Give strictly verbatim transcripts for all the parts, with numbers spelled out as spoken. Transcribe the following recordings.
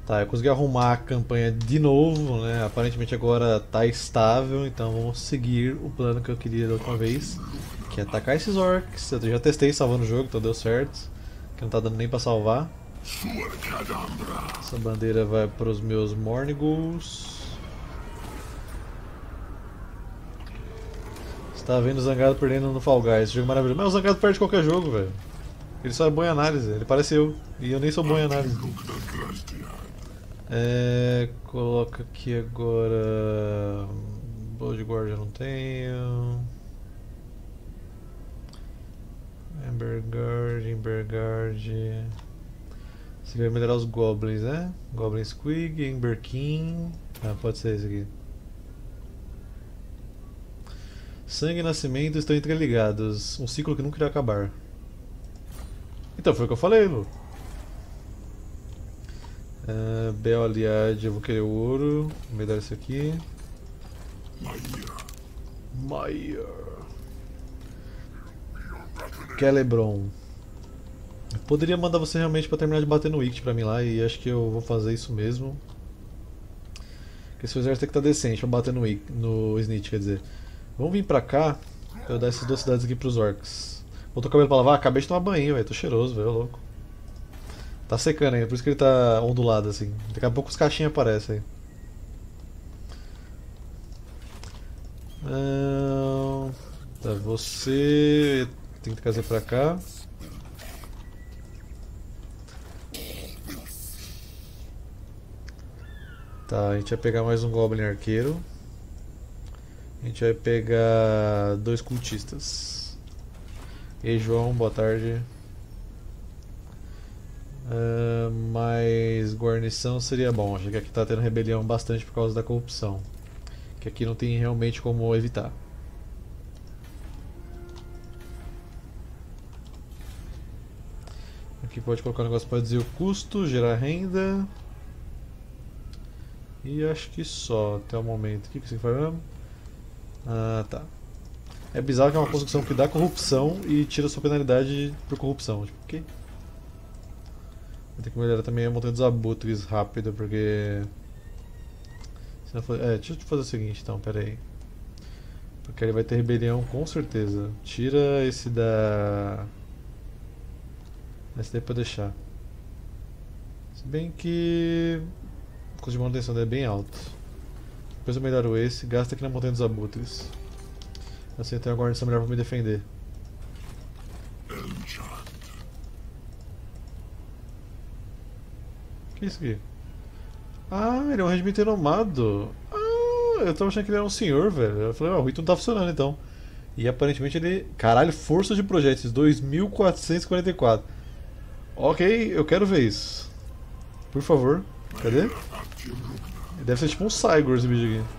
Tá, eu consegui arrumar a campanha de novo, né? Aparentemente agora tá estável, então vamos seguir o plano que eu queria da última vez, que é atacar esses orcs. Eu já testei salvando o jogo, então deu certo. Que não tá dando nem pra salvar. Essa bandeira vai para os meus Mornigals. Você tá vendo o Zangado perdendo no Fall Guys, esse jogo é maravilhoso. Mas o Zangado perde qualquer jogo, velho. Ele só é bom em análise, ele parece eu. E eu nem sou bom em análise. É, coloca aqui agora. Blood Guard eu não tenho. Emberguard, Emberguard. Você vai melhorar os Goblins, né? Goblin Squig, Ember King. Ah, pode ser esse aqui. Sangue e nascimento estão interligados. Um ciclo que nunca irá acabar. Então, foi o que eu falei, Lu. Uh, Bel Aliad, eu vou querer ouro. Vou me dar isso aqui. Maia. Celebron. Eu poderia mandar você realmente pra terminar de bater no Wicked pra mim lá, e acho que eu vou fazer isso mesmo. Porque seu exército tem que estar decente pra bater no, Wick, no Snitch, quer dizer. Vamos vir pra cá, pra eu dar essas duas cidades aqui pros orcs. Botou o cabelo pra lavar? Acabei de tomar banho, velho. Tô cheiroso, velho, louco. Tá secando ainda, por isso que ele tá ondulado assim. Daqui a pouco os caixinhos aparecem aí. Ah, tá, você tem que trazer pra cá. Tá, a gente vai pegar mais um Goblin Arqueiro. A gente vai pegar dois cultistas. E aí, João, boa tarde. Uh, mais guarnição seria bom. Acho que aqui tá tendo rebelião bastante por causa da corrupção. Que aqui não tem realmente como evitar. Aqui pode colocar um negócio para dizer o custo, gerar renda. E acho que só até o momento. O que você faz mesmo? Ah, tá. É bizarro que é uma construção que dá corrupção e tira sua penalidade por corrupção. Tipo, o quê? Vou ter que melhorar também a montanha dos abutres rápido, porque... For... É, deixa eu te fazer o seguinte então, pera aí. Porque ele vai ter rebelião com certeza. Tira esse da... Esse daí pra deixar. Se bem que... O custo de manutenção dele é bem alto. Depois eu melhoro esse, gasta aqui na montanha dos abutres. Assim eu tenho uma guarnição melhor pra me defender. O que é isso aqui? Ah, ele é um regimento renomado. Ah, eu tava achando que ele era um senhor, velho. Eu falei, ó, oh, o rito não tá funcionando então. E aparentemente ele... Caralho, força de projéteis, dois mil quatrocentos e quarenta e quatro. Ok, eu quero ver isso. Por favor, cadê? Deve ser tipo um Cygor esse bicho aqui.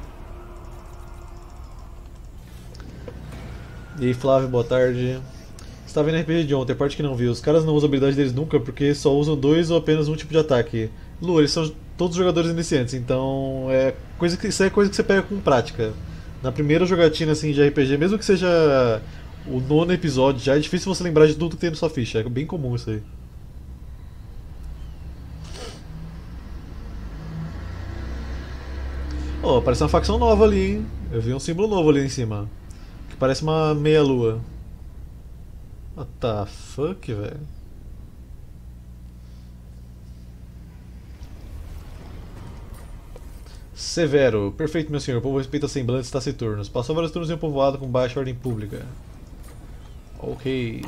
E aí, Flávio, boa tarde. Você tá vendo R P G de ontem, a parte que não viu. Os caras não usam a habilidade deles nunca porque só usam dois ou apenas um tipo de ataque. Lu, eles são todos jogadores iniciantes, então é coisa que, isso é coisa que você pega com prática. Na primeira jogatina assim, de R P G, mesmo que seja o nono episódio, já é difícil você lembrar de tudo que tem na sua ficha. É bem comum isso aí. Oh, parece uma facção nova ali, hein? Eu vi um símbolo novo ali em cima. Que parece uma meia-lua. What the fuck, velho? Severo. Perfeito, meu senhor. O povo respeita semblantes taciturnos. Passou vários turnos em um povoado com baixa ordem pública. Ok.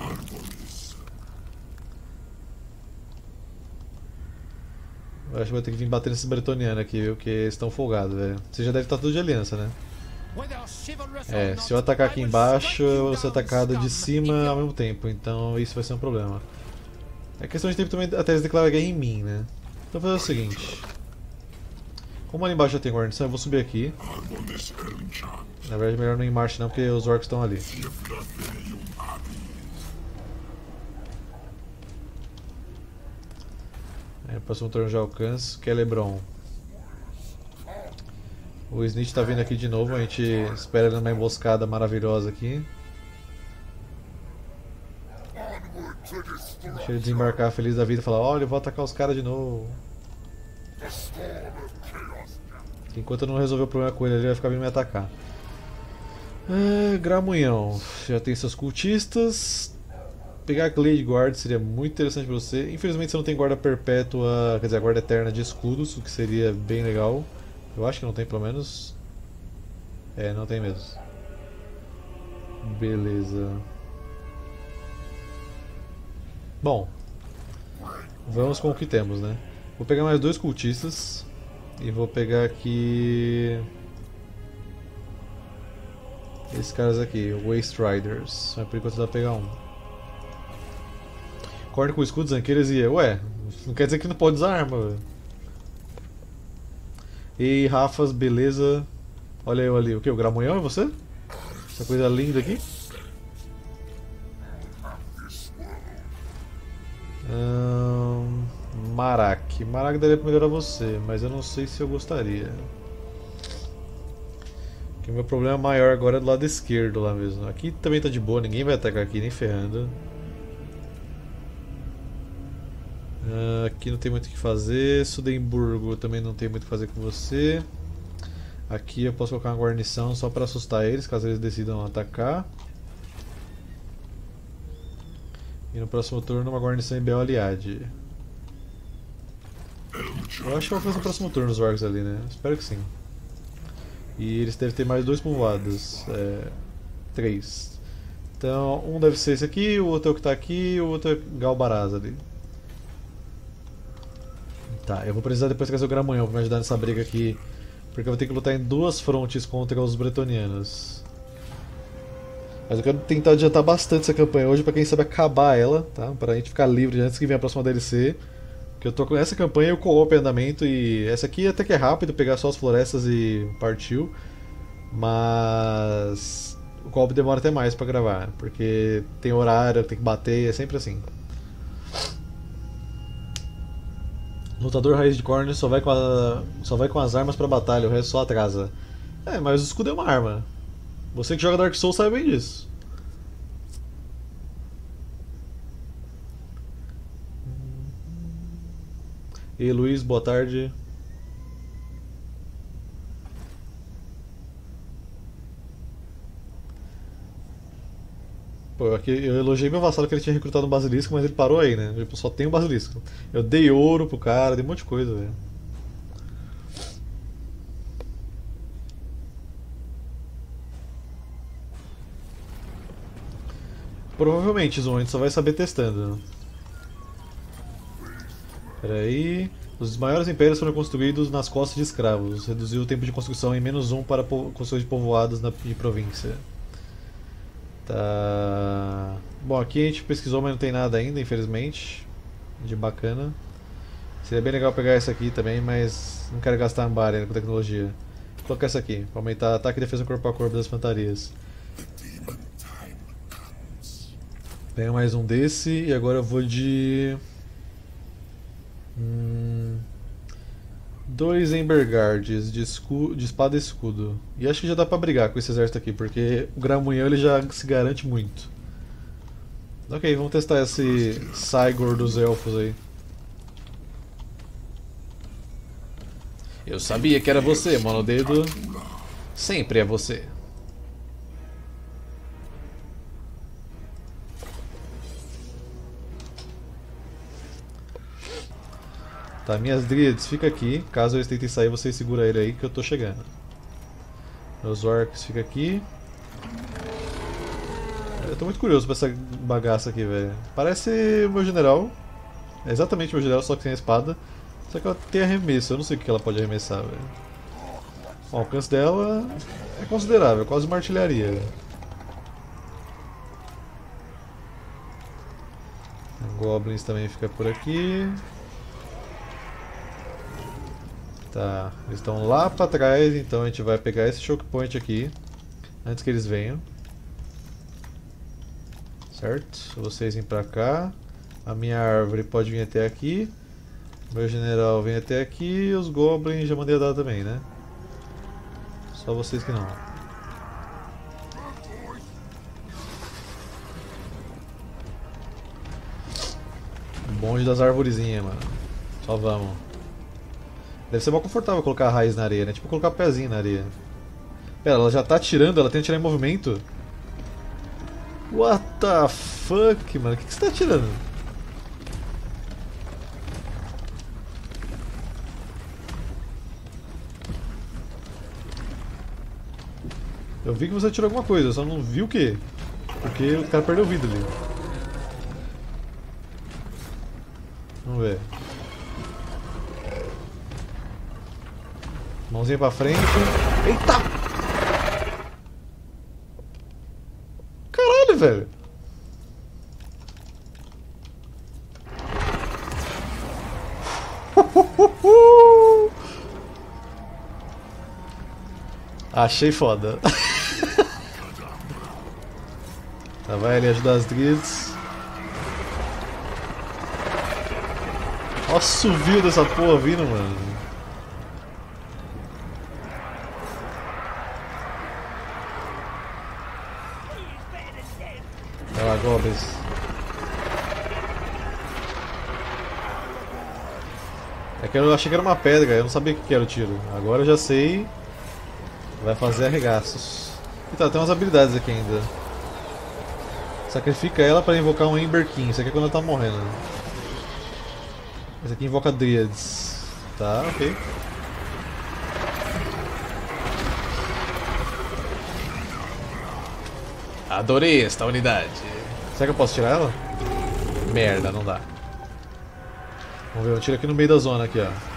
Eu acho que vou ter que vir bater nesses bretonianos aqui, viu? Porque eles estão folgados, velho. Você já deve estar tudo de aliança, né? É, se eu atacar aqui embaixo, eu vou ser atacado de cima ao mesmo tempo. Então isso vai ser um problema. É questão de tempo também até eles declarar guerra em mim, né? Então vou fazer o seguinte. Como ali embaixo já tem guarnição, eu vou subir aqui. Na verdade, melhor não ir em marcha não, porque os orcs estão ali. É, próximo turno já alcanço. Celebron. O Snitch tá vindo aqui de novo, a gente espera ele numa emboscada maravilhosa aqui. Deixa ele desembarcar feliz da vida e falar, olha, eu vou atacar os caras de novo. Enquanto eu não resolver o problema com ele, ele vai ficar vindo me atacar. É, Gramunhão, já tem seus cultistas. Pegar a Glade Guard seria muito interessante pra você. Infelizmente você não tem guarda perpétua, quer dizer, a guarda eterna de escudos, o que seria bem legal. Eu acho que não tem, pelo menos. É, não tem mesmo. Beleza. Bom, vamos com o que temos, né? Vou pegar mais dois cultistas. E vou pegar aqui... esses caras aqui, Waste Riders. Mas por enquanto dá pra pegar um. Corne com escudos, anqueiras e... Ué, não quer dizer que não pode usar arma, velho. E Rafas, beleza. Olha eu ali, o que? O Gramunhão é você? Essa coisa linda aqui? Hum, Marak. Marak daria pra melhorar você, mas eu não sei se eu gostaria. Porque o meu problema maior agora é do lado esquerdo lá mesmo. Aqui também tá de boa, ninguém vai atacar aqui, nem ferrando. Uh, aqui não tem muito o que fazer. Sudemburgo também não tem muito o que fazer com você. Aqui eu posso colocar uma guarnição só para assustar eles, caso eles decidam atacar. E no próximo turno uma guarnição em Beoliad. Eu acho que eu vou fazer no próximo turno os orcs ali, né? Espero que sim. E eles devem ter mais dois povoados. É, três. Então um deve ser esse aqui, o outro é o que está aqui e o outro é Galbaraz ali. Tá, eu vou precisar depois trazer o Gramunhão para me ajudar nessa briga aqui. Porque eu vou ter que lutar em duas frontes contra os bretonianos. Mas eu quero tentar adiantar bastante essa campanha hoje para quem sabe acabar ela, tá? Pra gente ficar livre antes que venha a próxima D L C. Porque eu tô com essa campanha e o co-op em andamento e essa aqui até que é rápido, pegar só as florestas e partiu. Mas o co-op demora até mais pra gravar, porque tem horário, tem que bater, é sempre assim. Lutador raiz de Khorne só vai com a, só vai com as armas pra batalha, o resto só atrasa. É, mas o escudo é uma arma. Você que joga Dark Souls sabe bem disso. E aí, Luiz, boa tarde. Pô, aqui, eu elogiei meu vassalo que ele tinha recrutado um basilisco, mas ele parou aí, né? Tipo, só tem um basilisco. Eu dei ouro pro cara, dei um monte de coisa, velho. Provavelmente, Zon, a gente só vai saber testando. Pera aí. Os maiores impérios foram construídos nas costas de escravos. Reduziu o tempo de construção em menos um para construções de povoados na de província. Tá. Bom, aqui a gente pesquisou, mas não tem nada ainda, infelizmente. De bacana. Seria bem legal pegar essa aqui também, mas não quero gastar ambar ainda com tecnologia. Vou colocar essa aqui, para aumentar ataque e defesa corpo a corpo das infantarias. Pega mais um desse e agora eu vou de... Hum... Dois Emberguards de, escu... de espada e escudo. E acho que já dá pra brigar com esse exército aqui, porque o Gramunhão ele já se garante muito. Ok, vamos testar esse Cygor dos elfos aí. Eu sabia que era você, Monodedo. Sempre é você. Tá, minhas Dríades, fica aqui. Caso eles tentem sair, você segura ele aí que eu tô chegando. Meus orcs, fica aqui. Eu tô muito curioso pra essa bagaça aqui, velho. Parece o meu general. É exatamente o meu general, só que sem a espada. Só que ela tem arremesso, eu não sei o que ela pode arremessar, velho. O alcance dela é considerável, quase uma artilharia. Goblins também fica por aqui. Tá, eles estão lá pra trás, então a gente vai pegar esse choke point aqui antes que eles venham. Certo? Vocês vêm pra cá. A minha árvore pode vir até aqui. Meu general vem até aqui e os goblins já mandei a dar também, né? Só vocês que não. Bonde das arvorezinhas, mano. Só vamos. Deve ser mal confortável colocar a raiz na areia, né? Tipo colocar o pezinho na areia. Pera, ela já tá atirando, ela tem que atirar em movimento? What the fuck, mano? O que, que você tá atirando? Eu vi que você atirou alguma coisa, eu só não vi o que. Porque o cara perdeu vida ali. Vamos ver. Mãozinha pra frente. Eita! Caralho, velho! Achei foda. Tá, vai ali ajudar as Drids. Olha o assovio dessa porra vindo, mano. Vai lá, Goblins. É que eu achei que era uma pedra, eu não sabia o que era o tiro. Agora eu já sei. Vai fazer arregaços. E tá, tem umas habilidades aqui ainda. Sacrifica ela para invocar um Ember King. Isso aqui é quando ela tá morrendo. Esse aqui invoca Dryades. Tá, ok. Adorei esta unidade. Será que eu posso tirar ela? Merda, não dá. Vamos ver, eu tiro aqui no meio da zona aqui, ó.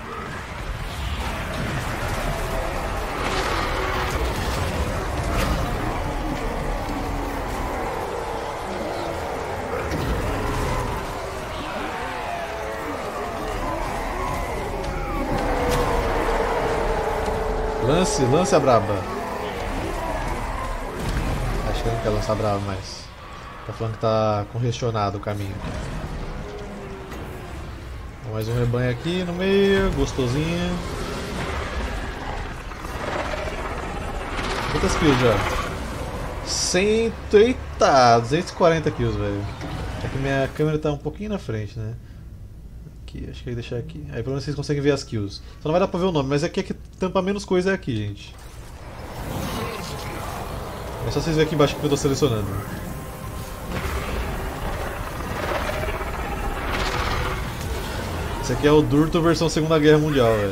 Lance, lance a braba. Acho que eu não quero lançar a braba mais. Tá falando que tá congestionado o caminho. Mais um rebanho aqui no meio, gostosinho. Quantas kills já? cem. Eita, duzentos e quarenta kills, velho. É que minha câmera tá um pouquinho na frente, né? Aqui, acho que eu ia deixar aqui. Aí pelo menos vocês conseguem ver as kills. Só não vai dar pra ver o nome, mas aqui é que tampa menos coisa é aqui, gente. É só vocês verem aqui embaixo que eu tô selecionando. Esse aqui é o Durto versão Segunda Guerra Mundial, velho.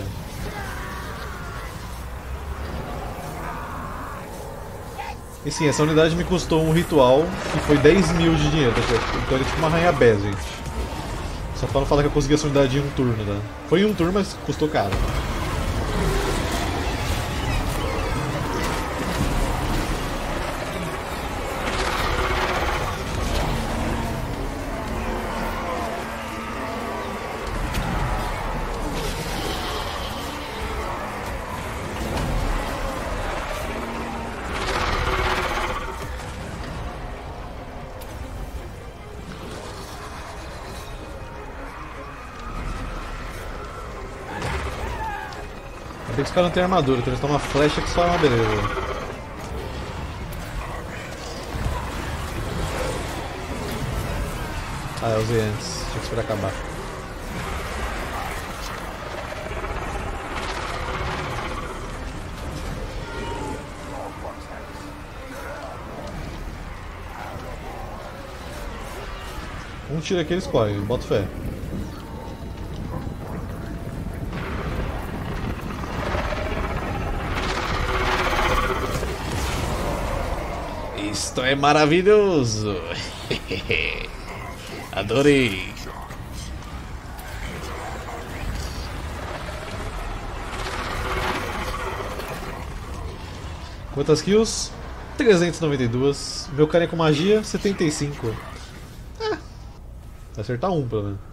E sim, essa unidade me custou um ritual que foi dez mil de dinheiro, tá? Então ele é tipo uma rainha Bess, gente. Só pra não falar que eu consegui essa unidade em um turno, tá? Foi em um turno, mas custou caro. Tem que os caras não têm armadura, então eles tomam uma flecha que só é uma beleza. Ah, eu usei antes, tinha que esperar acabar. Um tiro aqui eles correm, bota fé. Isto é maravilhoso! Adorei! Quantas kills? trezentos e noventa e dois. Meu cara é com magia, setenta e cinco. Ah, vai acertar um pelo menos.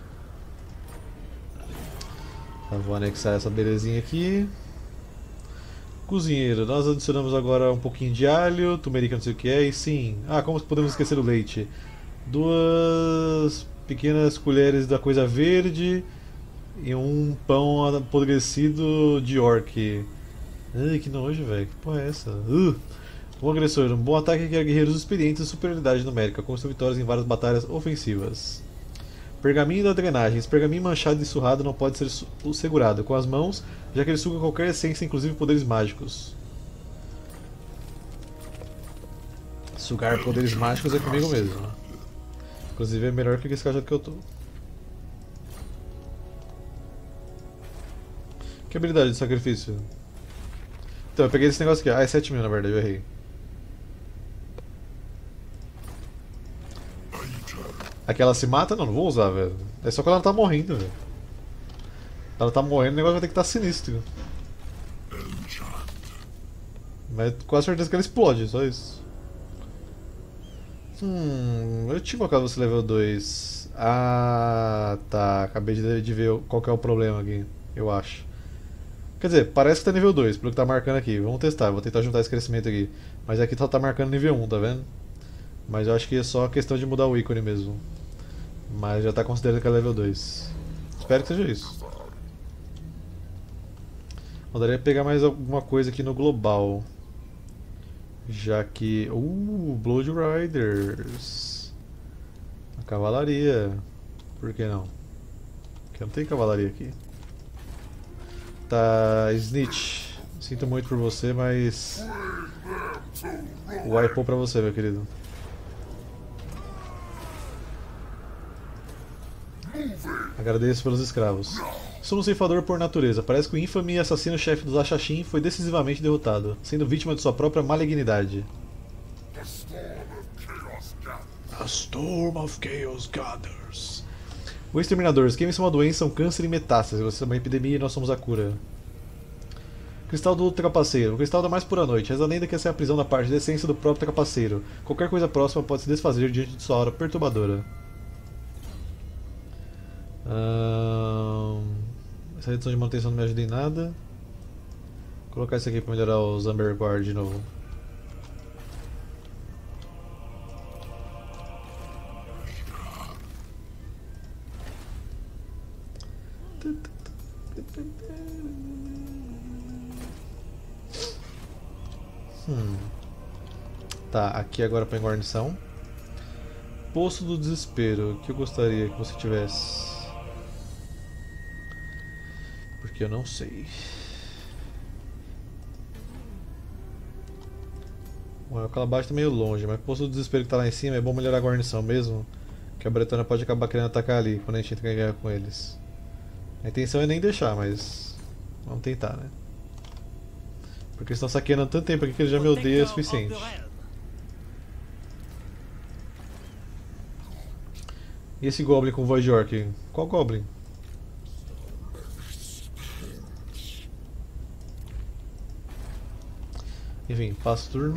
Tá, vou anexar essa belezinha aqui. Cozinheiro, nós adicionamos agora um pouquinho de alho, tumerica, não sei o que é, e sim. Ah, como podemos esquecer o leite? Duas pequenas colheres da coisa verde e um pão apodrecido de orc. Ai, que nojo, velho. Que porra é essa? Uh. Um agressor, um bom ataque que é guerreiros experientes e superioridade numérica, com suas vitórias em várias batalhas ofensivas. Pergaminho da drenagem. Esse pergaminho manchado e surrado não pode ser segurado com as mãos, já que ele suga qualquer essência, inclusive poderes mágicos. Sugar poderes mágicos é comigo mesmo. Inclusive é melhor que esse cajado que eu tô. Que habilidade de sacrifício? Então, eu peguei esse negócio aqui. Ah, é sete mil na verdade, eu errei. Aquela se mata? Não, não vou usar, velho. É só quando ela tá morrendo, velho. Ela tá morrendo, o negócio vai ter que estar sinistro. Mas com certeza que ela explode, só isso. Hum, eu tinha colocado você level dois. Ah, tá. Acabei de, de ver qual que é o problema aqui, eu acho. Quer dizer, parece que tá nível dois, pelo que tá marcando aqui. Vamos testar, vou tentar juntar esse crescimento aqui. Mas aqui só tá marcando nível um, tá vendo? Mas eu acho que é só questão de mudar o ícone mesmo. Mas já tá considerando que é level dois. Espero que seja isso. Mandaria pegar mais alguma coisa aqui no global. Já que... Uh, Blood Riders. A cavalaria. Por que não? Porque não tem cavalaria aqui. Tá, Snitch. Sinto muito por você, mas... Wipou pra você, meu querido. Agradeço pelos escravos. Sou um ceifador por natureza. Parece que o ínfame assassino-chefe dos Ashashin foi decisivamente derrotado, sendo vítima de sua própria malignidade. A Storm of Chaos Gathers. O Exterminador. Os Games são uma doença, um câncer e metástase. Você é uma epidemia e nós somos a cura. Cristal do Trapaceiro. O cristal da mais pura noite. Reza a lenda que essa é a prisão da parte da essência do próprio Trapaceiro. Qualquer coisa próxima pode se desfazer diante de sua aura perturbadora. Hum... Essa redução de manutenção não me ajuda em nada. Vou colocar isso aqui para melhorar o Zamber Guard de novo. Hum. Tá, aqui agora para guarnição. Poço do Desespero, o que eu gostaria que você tivesse? Porque eu não sei. Bom, aquela baixa tá meio longe, mas o Poço do Desespero que tá lá em cima é bom melhorar a guarnição mesmo. Que a Bretônia pode acabar querendo atacar ali quando a gente entra em guerra com eles. A intenção é nem deixar, mas vamos tentar, né? Porque eles estão saqueando há tanto tempo aqui que eles já me odeiam o suficiente. E esse Goblin com voz de orc? Qual Goblin? Enfim, passo o turno.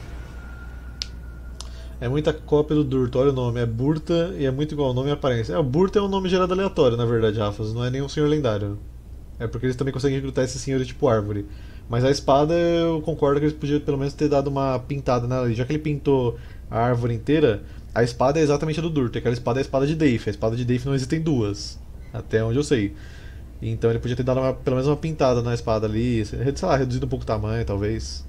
É muita cópia do Durto, olha o nome, é Burta e é muito igual ao nome e a aparência. É, o Burta é um nome gerado aleatório, na verdade, Rafas, não é nenhum senhor lendário. É porque eles também conseguem recrutar esse senhor tipo árvore. Mas a espada, eu concordo que eles podiam pelo menos ter dado uma pintada nela. Já que ele pintou a árvore inteira, a espada é exatamente a do Durto. Aquela espada é a espada de Deif. A espada de Deif não existem duas, até onde eu sei. Então ele podia ter dado uma, pelo menos uma pintada na espada ali, sei lá, reduzido um pouco o tamanho, talvez.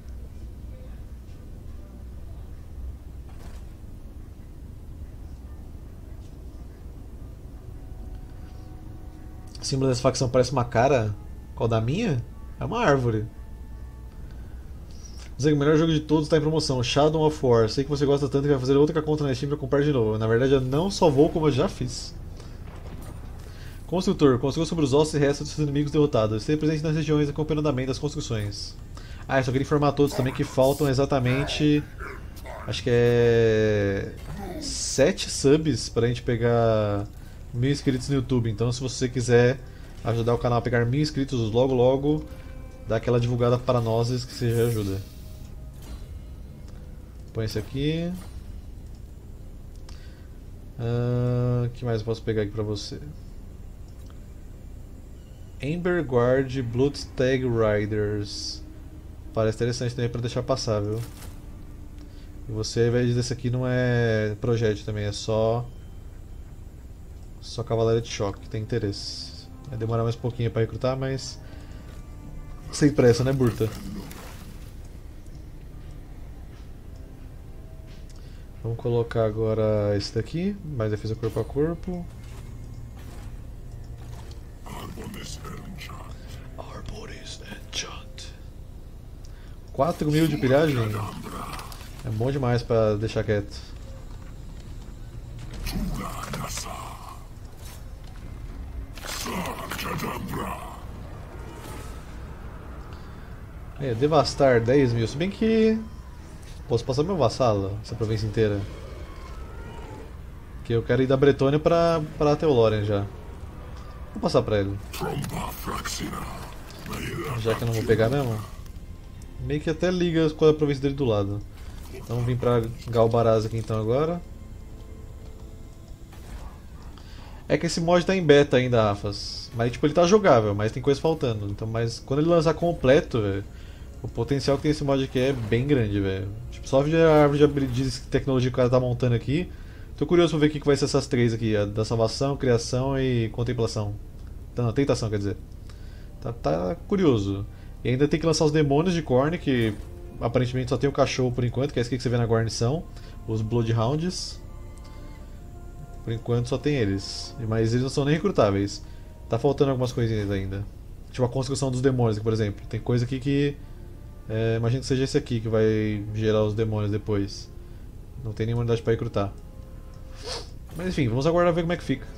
O símbolo dessa facção parece uma cara. Qual da minha? É uma árvore. O melhor jogo de todos está em promoção, Shadow of War. Sei que você gosta tanto que vai fazer outra conta na Steam para comprar de novo. Na verdade eu não só vou como eu já fiz. Construtor. Construiu sobre os ossos e restos dos seus inimigos derrotados. Esteja presente nas regiões acompanhando o andamento das construções. Ah, eu só queria informar a todos também que faltam exatamente... Acho que é... sete subs para a gente pegar mil inscritos no YouTube. Então se você quiser ajudar o canal a pegar mil inscritos logo logo, dá aquela divulgada para nós que você já ajuda. Põe esse aqui. O uh, que mais eu posso pegar aqui pra você? Ember Guard Bloodstag Riders. Parece interessante também pra deixar passar, viu? E você, ao invés desse aqui, não é projétil também, é só Só cavalaria de choque que tem interesse. Vai demorar mais um pouquinho pra recrutar, mas sem pressa, né, Burta? Vamos colocar agora esse daqui, mais defesa corpo a corpo. Our bodies enchant. quatro mil de pilhagem? É bom demais pra deixar quieto. É, devastar dez mil, se bem que posso passar meu vassalo, essa província inteira. Que eu quero ir da Bretônia pra, pra Teolórien já. Vou passar pra ele. Já que eu não vou pegar mesmo. Meio que até liga com a província dele do lado. Então vamos vir pra Galbaraz aqui então agora. É que esse mod tá em beta ainda, Afas. Mas tipo, ele tá jogável, mas tem coisa faltando. Então, mas quando ele lançar completo, véio, o potencial que tem esse mod aqui é bem grande, velho. Tipo, só a árvore de tecnologia que o cara tá montando aqui. Tô curioso pra ver o que vai ser essas três aqui, a da salvação, criação e contemplação. Não, tentação, quer dizer. Tá, tá curioso. E ainda tem que lançar os demônios de Khorne, que aparentemente só tem o cachorro por enquanto, que é esse que você vê na guarnição. Os Bloodhounds. Por enquanto só tem eles. Mas eles não são nem recrutáveis. Tá faltando algumas coisinhas ainda. Tipo a construção dos demônios aqui, por exemplo. Tem coisa aqui que... É, imagino que seja esse aqui que vai gerar os demônios depois. Não tem nenhuma unidade pra recrutar. Mas enfim, vamos aguardar ver como é que fica.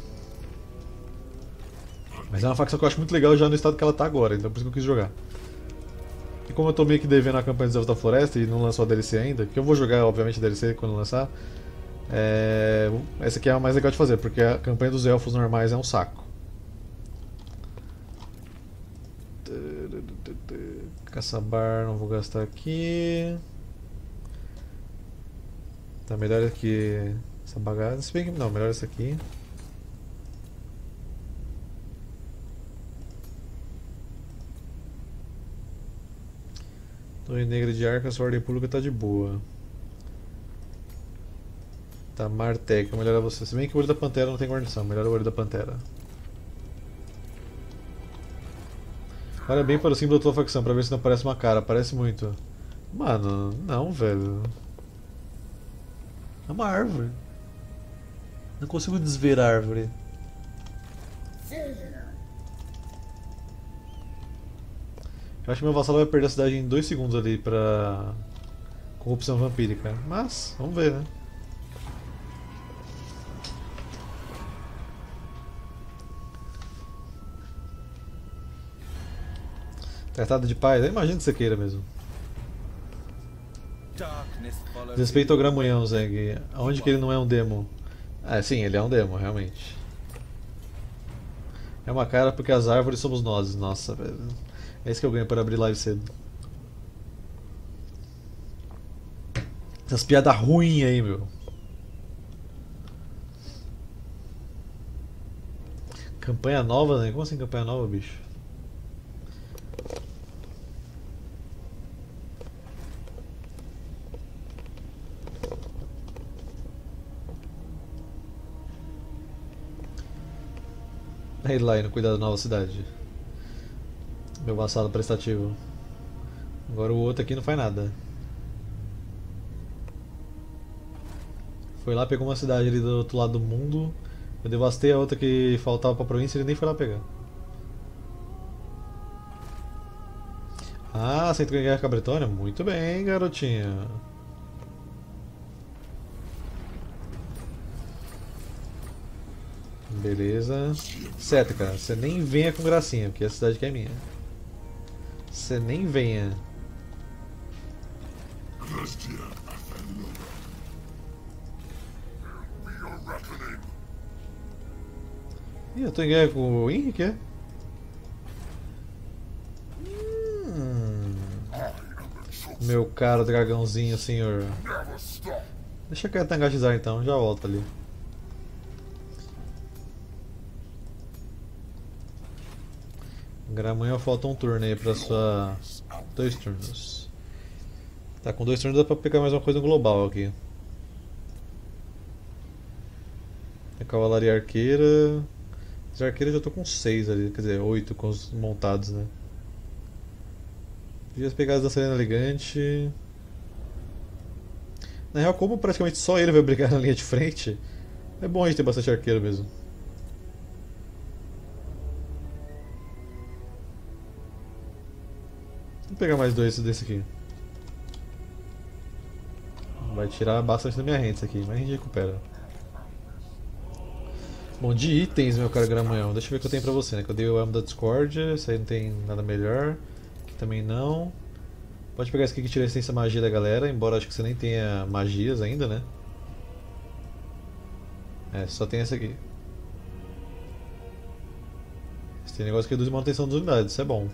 Mas é uma facção que eu acho muito legal já no estado que ela tá agora, então por isso que eu quis jogar. E como eu tô meio que devendo a campanha dos Elfos da Floresta e não lançou a D L C ainda, que eu vou jogar obviamente a D L C quando lançar, é... essa aqui é a mais legal de fazer, porque a campanha dos Elfos normais é um saco. Caçabar não vou gastar aqui. Tá melhor aqui essa bagaça, se bem que não, melhor essa aqui. Torre Negra de Arca, sua ordem pública tá de boa. Tá, Marteca, melhorar você. Se bem que o olho da Pantera não tem guarnição, melhora o olho da Pantera. Olha bem para o símbolo da tua facção, pra ver se não aparece uma cara, parece muito. Mano, não, velho. É uma árvore. Não consigo desver a árvore. Eu acho que meu vassalo vai perder a cidade em dois segundos ali pra corrupção vampírica. Mas, vamos ver, né? Tratado de paz? Eu imagino que você queira mesmo. Respeito ao Gramunhão, Zeg. Aonde que ele não é um demo? Ah, sim, ele é um demo, realmente. É uma cara porque as árvores somos nós. Nossa, velho. É isso que eu ganho para abrir live cedo. Essas piadas ruins aí, meu. Campanha nova, né? Como assim campanha nova, bicho? Headline, cuidar da nova cidade. Meu vassalo prestativo. Agora o outro aqui não faz nada. Foi lá, pegou uma cidade ali do outro lado do mundo. Eu devastei a outra que faltava pra província e ele nem foi lá pegar. Ah, você entrou em guerra com a Bretônia? Muito bem, garotinha. Beleza. Certo, cara. Você nem venha com gracinha, porque a cidade aqui é minha. Você nem venha. Ih, eu tô em guerra com o Henrique, é? Hum, meu caro dragãozinho, senhor. Deixa eu engatizar então, já volto ali. Gramunha falta um turno aí pra sua... Dois turnos. Tá, com dois turnos dá pra pegar mais uma coisa global aqui. A cavalaria arqueira... As arqueiras eu já tô com seis ali, quer dizer, oito com os montados, né? Podia pegar as da Serena Elegante... Na real, como praticamente só ele vai brigar na linha de frente, é bom a gente ter bastante arqueiro mesmo. Vou pegar mais dois desse aqui. Vai tirar bastante da minha renda isso aqui, mas a gente recupera. Bom, de itens, meu caro Gramanhão, deixa eu ver o que eu tenho pra você, né? Que eu dei o Elmo da Discórdia, isso aí não tem nada melhor. Aqui também não. Pode pegar esse aqui que tira a essência magia da galera, embora acho que você nem tenha magias ainda, né? É, só tem essa aqui. Esse negócio que reduz a manutenção das unidades, isso é bom.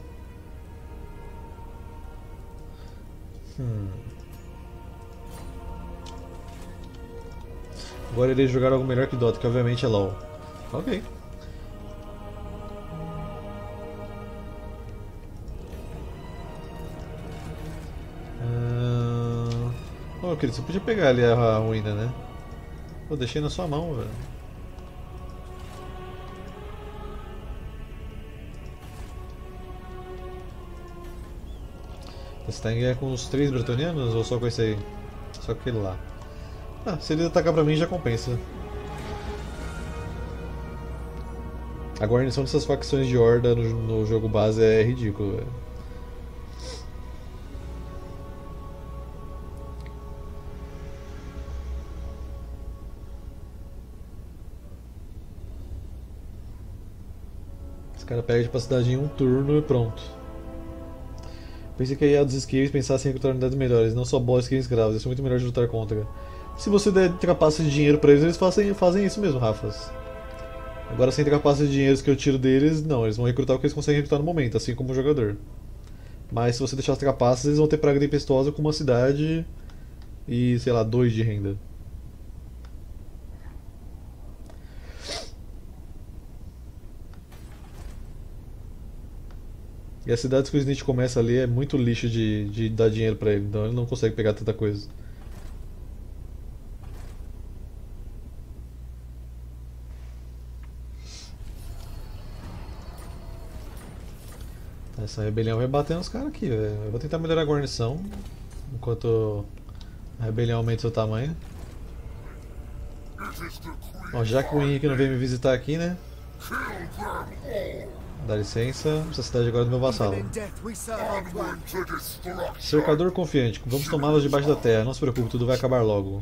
Hum. Agora irei jogar algo melhor que Dota, que obviamente é LoL. Ok. Uh... Oh, meu querido, você podia pegar ali a ruína, né? Pô, deixei na sua mão, velho. Você tá em guerra com os três bretonianos ou só com esse aí? Só com aquele lá. Ah, se ele atacar pra mim já compensa. A guarnição dessas facções de horda no, no jogo base é ridículo, velho. Esse cara pega de capacidade em um turno e pronto. Pensei que a I A dos skills pensasse em recrutar unidades melhores, não só boss e escravos, isso é muito melhor de lutar contra. Se você der trapaça de dinheiro pra eles, eles fazem, fazem isso mesmo, Rafas. Agora sem trapaça de dinheiro que eu tiro deles, não, eles vão recrutar o que eles conseguem recrutar no momento, assim como o jogador. Mas se você deixar as trapaças, eles vão ter praga tempestuosa com uma cidade e, sei lá, dois de renda. E as cidades que o Snitch começa ali é muito lixo de, de dar dinheiro pra ele, então ele não consegue pegar tanta coisa. Essa rebelião vai bater nos caras aqui, velho. Eu vou tentar melhorar a guarnição enquanto a rebelião aumenta seu tamanho. Bom, já que o Henrique não veio me visitar aqui, né? Dá licença, essa cidade agora é do meu vassalo. Cercador confiante, vamos tomá-los debaixo da terra, não se preocupe, tudo vai acabar logo.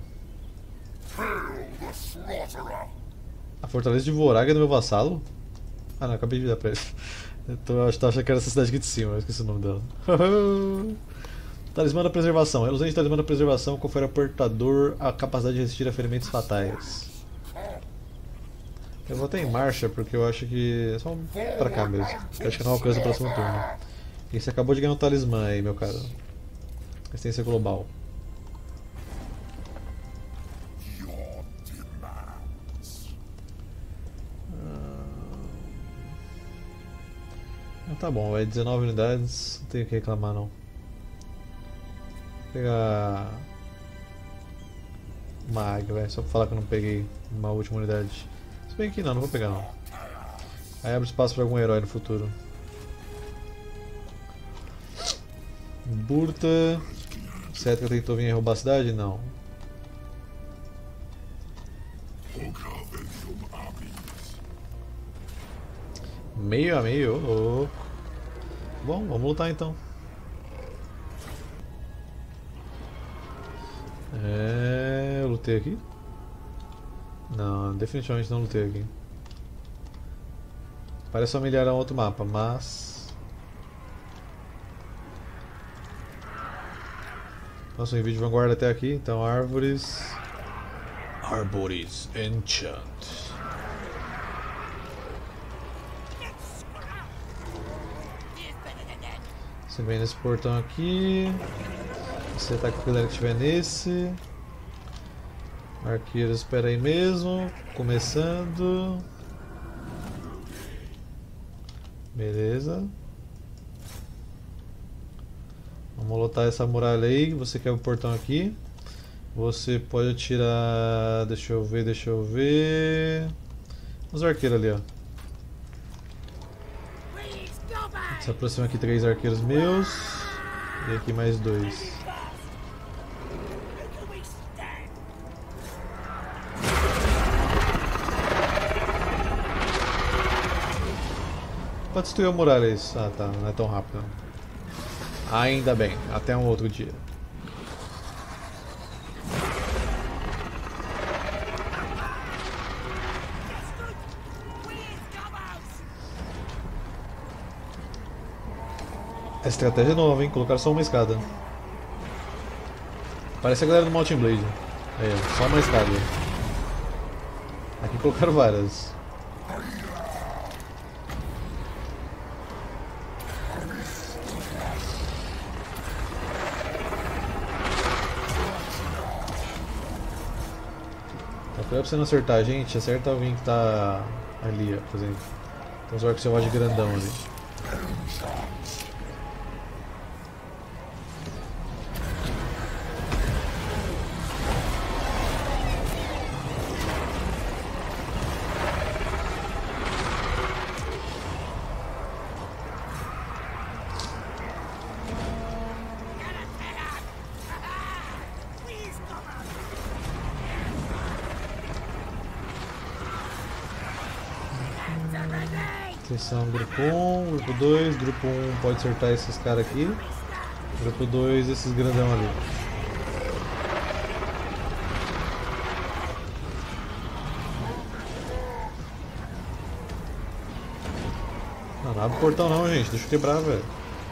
A fortaleza de Vorag é do meu vassalo? Ah não, acabei de dar pra ele. Eu tô, eu tô achando que era essa cidade aqui de cima, eu esqueci o nome dela. Talismã da preservação. Usando de talismã da preservação, confere ao portador a capacidade de resistir a ferimentos fatais. Eu vou até em marcha porque eu acho que é só pra cá mesmo. Eu acho que não alcança o próximo turno. E você acabou de ganhar um talismã aí, meu cara. Resistência global. Ah, tá bom, vai dezenove unidades, não tenho o que reclamar não. Vou pegar uma águia, vai, só pra falar que eu não peguei uma última unidade. Se bem que não, não vou pegar não. Aí abre espaço pra algum herói no futuro. Burta. Cetra tentou vir roubar a cidade? Não. Meio a meio, oh. Bom, vamos lutar então. É, eu lutei aqui? Não, definitivamente não lutei aqui. Parece familiar a um outro mapa, mas... Nossa, um envio de vanguarda até aqui, então árvores... Arbores Enchant. Você vem nesse portão aqui. Você ataca a galera que estiver nesse. Arqueiros, espera aí mesmo. Começando. Beleza. Vamos lotar essa muralha aí. Você quer o portão aqui. Você pode atirar. Deixa eu ver, deixa eu ver. Os arqueiros ali, ó. Se aproxima aqui três arqueiros meus. E aqui mais dois. Pode destruir a muralha isso. Ah tá, não é tão rápido não. Ainda bem, até um outro dia. A estratégia é nova, hein? Colocaram só uma escada. Parece a galera do Mountain Blade. É, só uma escada. Aqui colocaram várias. Tá pra você não acertar a gente, acerta alguém que tá ali, ó, por exemplo. Tem uns orcs selvagens grandão ali. Atenção, grupo um, grupo dois, grupo um pode acertar esses caras aqui, grupo dois esses grandão ali. Não, não abre o portão não, gente, deixa eu quebrar, velho.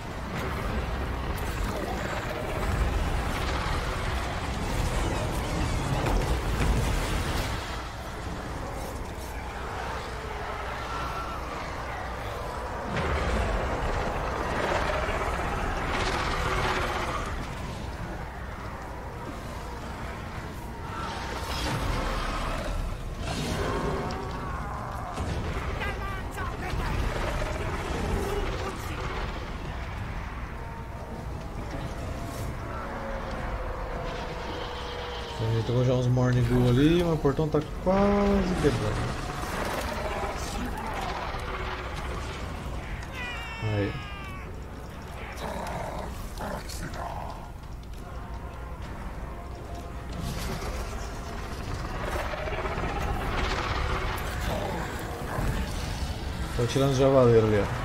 Então já uns Morning Ghoul ali, mas o portão tá quase quebrando. Aí. Tô tirando os javaleiros ali, ó.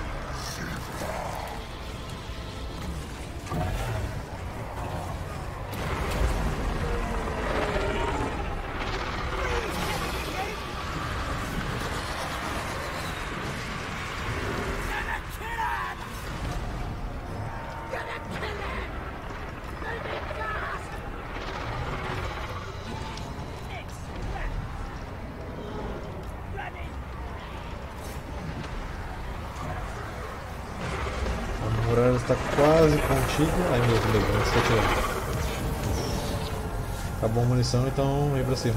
A muralha está quase contida. Ai meu Deus, meu Deus, está tirando. Acabou a munição, então vem pra cima.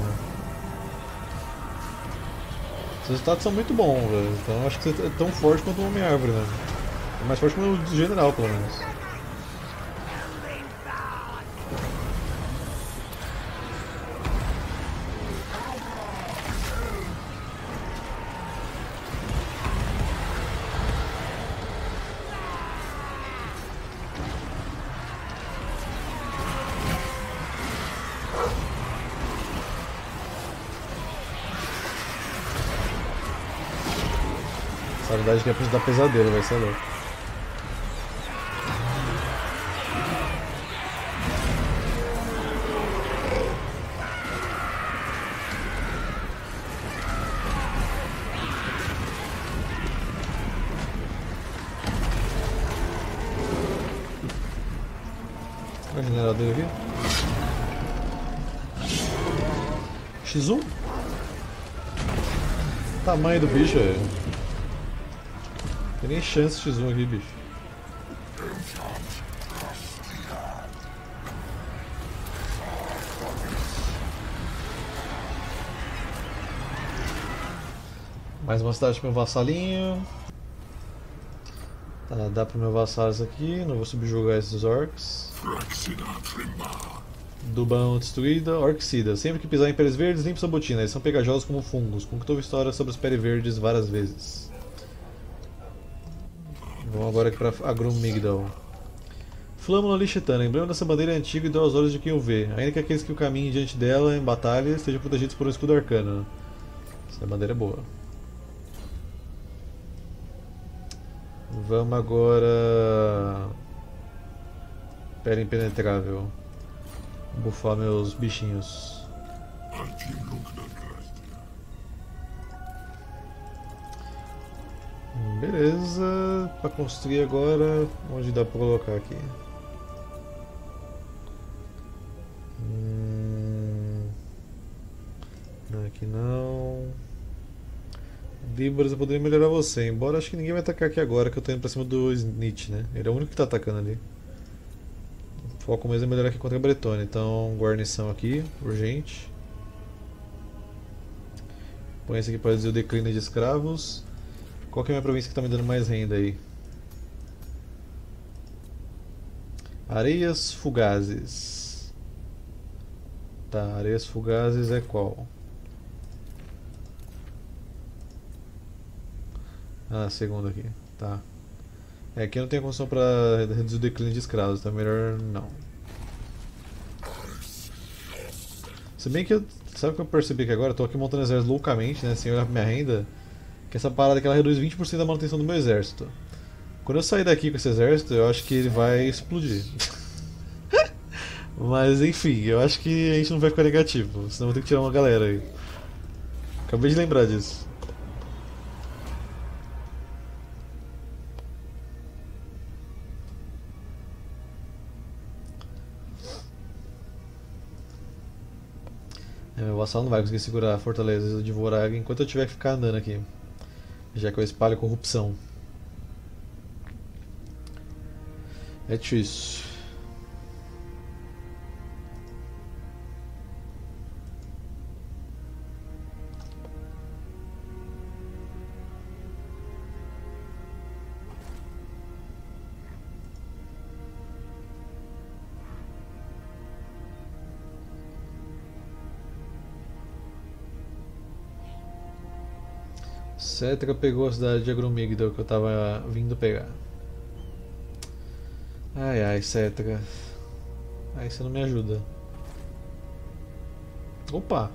Os resultados são muito bons, velho. Então acho que você é tão forte quanto o Homem-Árvore, né? É mais forte que o general, pelo menos. Essa habilidade que é pra dar pesadelo, vai ser louco. Olha o general dele aqui. xis um? Tamanho do bicho, é. Não tem nem chance de xis um aqui, bicho. Mais uma cidade pro meu vassalinho. Tá, dá pro meu vassalo isso aqui, não vou subjugar esses orcs. Dubão destruída, Orcsida. Sempre que pisar em peles verdes, limpe sua botina. Eles são pegajosos como fungos. Contou história sobre os pele verdes várias vezes. Vamos agora aqui pra Agrumigdal. Flâmula Lichetana. Emblema dessa bandeira é antiga e dói aos olhos de quem o vê. Ainda que aqueles que o caminhem diante dela em batalha estejam protegidos por um escudo arcano. Essa bandeira é boa. Vamos agora Pele impenetrável. Bufar meus bichinhos. Beleza. Para construir agora, onde dá para colocar aqui? Hum, aqui não. Víboras, eu poderia melhorar você, embora acho que ninguém vai atacar aqui agora, que eu tô indo pra cima do Snitch, né? Ele é o único que tá atacando ali. O foco mesmo é melhorar aqui contra a Bretônia, então guarnição aqui, urgente. Põe esse aqui para reduzir o declínio de escravos. Qual que é a minha província que tá me dando mais renda aí? Areias Fugazes. Tá, Areias Fugazes é qual? Ah, segunda aqui, tá. É, aqui eu não tenho condição pra reduzir o declínio de escravos, tá melhor não. Se bem que eu, sabe o que eu percebi aqui agora? Eu tô aqui montando exército loucamente, né, sem olhar pra minha renda. Que essa parada aqui ela reduz vinte por cento da manutenção do meu exército. Quando eu sair daqui com esse exército, eu acho que ele vai explodir. Mas enfim, eu acho que a gente não vai ficar negativo, senão eu vou ter que tirar uma galera aí. Acabei de lembrar disso. É, meu vassalo não vai conseguir segurar a fortaleza de Vorag enquanto eu tiver que ficar andando aqui. Já que eu espalho corrupção. É difícil. Cetra pegou a cidade de Agromigdal que eu tava vindo pegar. Ai ai, Cetra. Aí você não me ajuda. Opa!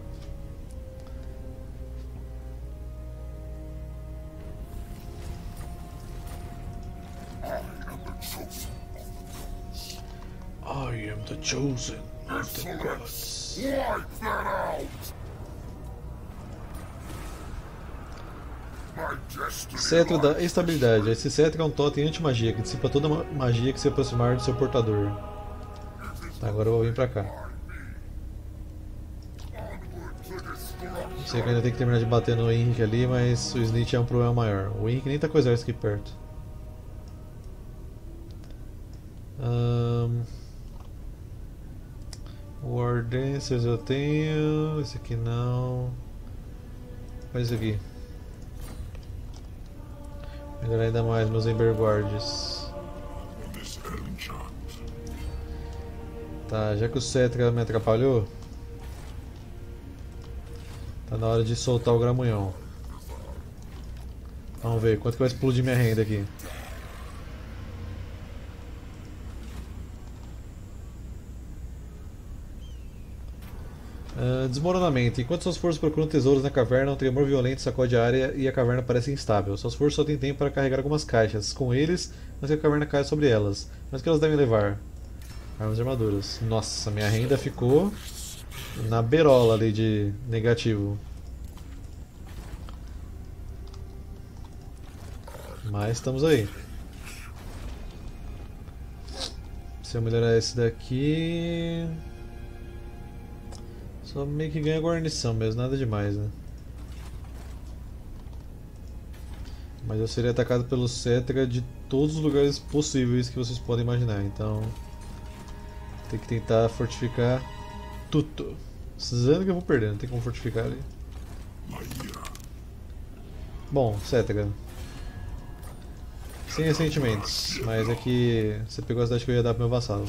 I am the chosen of the gods. Wipe that out! Cetro da estabilidade. Esse cetro é um totem anti-magia que dissipa toda magia que se aproximar do seu portador. Tá, agora eu vou vir pra cá. Sei que eu ainda tenho que terminar de bater no Henrique ali, mas o Snitch é um problema maior. O Henrique nem tá com o exército aqui perto. Um... War Dancers eu tenho. Esse aqui não. Olha esse aqui. Melhorar ainda mais meus Ember Guards. Tá, já que o Cetra me atrapalhou, tá na hora de soltar o Gramunhão. Vamos ver quanto que vai explodir minha renda aqui. Uh, desmoronamento. Enquanto suas forças procuram tesouros na caverna, um tremor violento sacode a área e a caverna parece instável. Suas forças só têm tempo para carregar algumas caixas com eles, mas que a caverna cai sobre elas. Mas o que elas devem levar? Armas e armaduras. Nossa, minha renda ficou na berola ali de negativo. Mas estamos aí. Se eu melhorar esse daqui... Só meio que ganha guarnição mesmo, nada demais, né? Mas eu seria atacado pelo Cetra de todos os lugares possíveis que vocês podem imaginar, então... Tem que tentar fortificar tudo. Precisando que eu vou perder, não tem como fortificar ali. Bom, Cetra. Sem ressentimentos, mas é que você pegou a cidade que eu ia dar pro meu vassalo.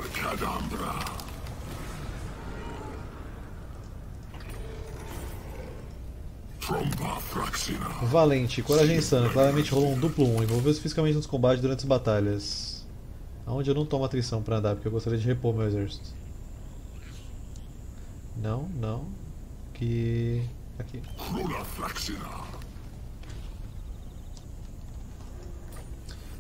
Valente, coragem insana, claramente rolou um duplo um, envolveu-se fisicamente nos combates durante as batalhas. Onde eu não tomo atrição pra andar, porque eu gostaria de repor meu exército. Não, não. Que... aqui.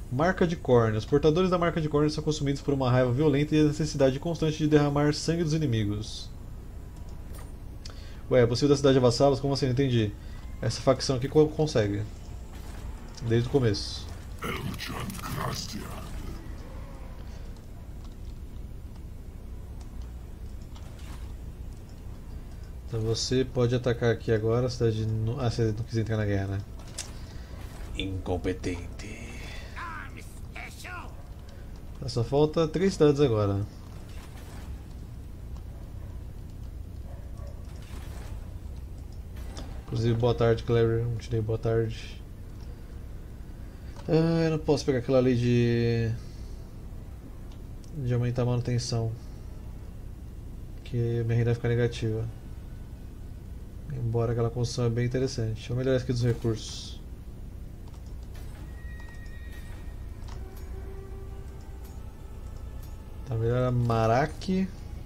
Marca de córnea. Os portadores da marca de córnea são consumidos por uma raiva violenta e a necessidade constante de derramar sangue dos inimigos. Ué, é possível da cidade avassá-los? Como assim? Não entendi. Essa facção aqui consegue. Desde o começo. Então você pode atacar aqui agora. A cidade não... Ah, você não quis entrar na guerra, né? Incompetente. Só falta três cidades agora. Inclusive, boa tarde, Clary. Não te dei boa tarde. Ah, eu não posso pegar aquela lei de. de aumentar a manutenção. Que minha renda vai ficar negativa. Embora aquela construção é bem interessante. Deixa eu melhorar aqui dos recursos. Tá, melhor a Maraki.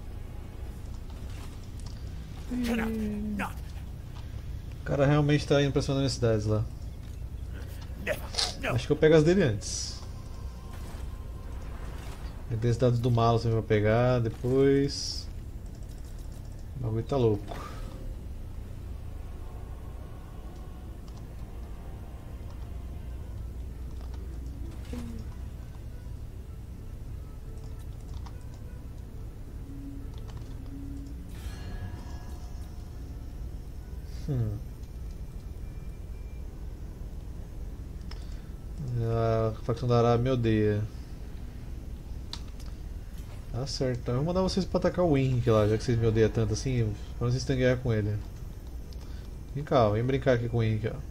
Hum. O cara realmente está indo para cima das universidades lá. Acho que eu pego as dele antes. Tem os dados do mal você vai pegar depois. O bagulho tá louco. Hum. A facção da Arábia me odeia. Tá certo, então eu vou mandar vocês pra atacar o Henrique lá, já que vocês me odeiam tanto assim, pra vocês terem guerra com ele. Vem cá, vem brincar aqui com o Henrique, ó.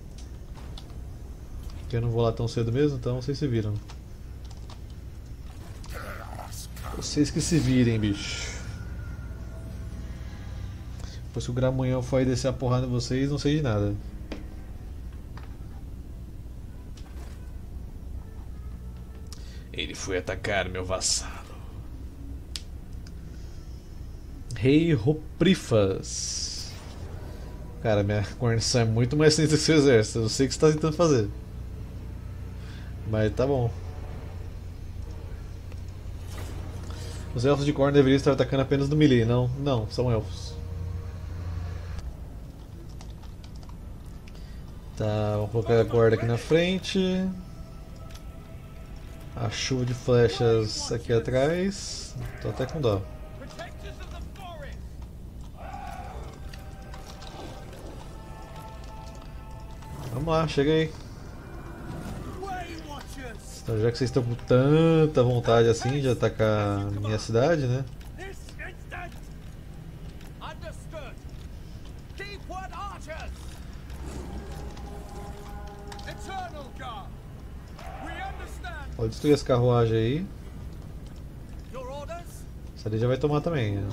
Que eu não vou lá tão cedo mesmo, então vocês se viram. Vocês que se virem, bicho. Depois que o Gramunhão for aí descer a porrada em vocês, não sei de nada. Ele foi atacar meu vassalo. Rei Roprifas. Cara, minha guarnição é muito mais simples que seu exército. Eu sei o que você está tentando fazer. Mas tá bom. Os elfos de Khorne deveriam estar atacando apenas no melee. Não, não, são elfos. Tá, vamos colocar a guarda aqui na frente. A chuva de flechas aqui atrás. Tô até com dó. Vamos lá, chega aí. Então, já que vocês estão com tanta vontade assim de atacar a minha cidade, né? Pode destruir essa carruagem aí. Essa ali já vai tomar também. Né?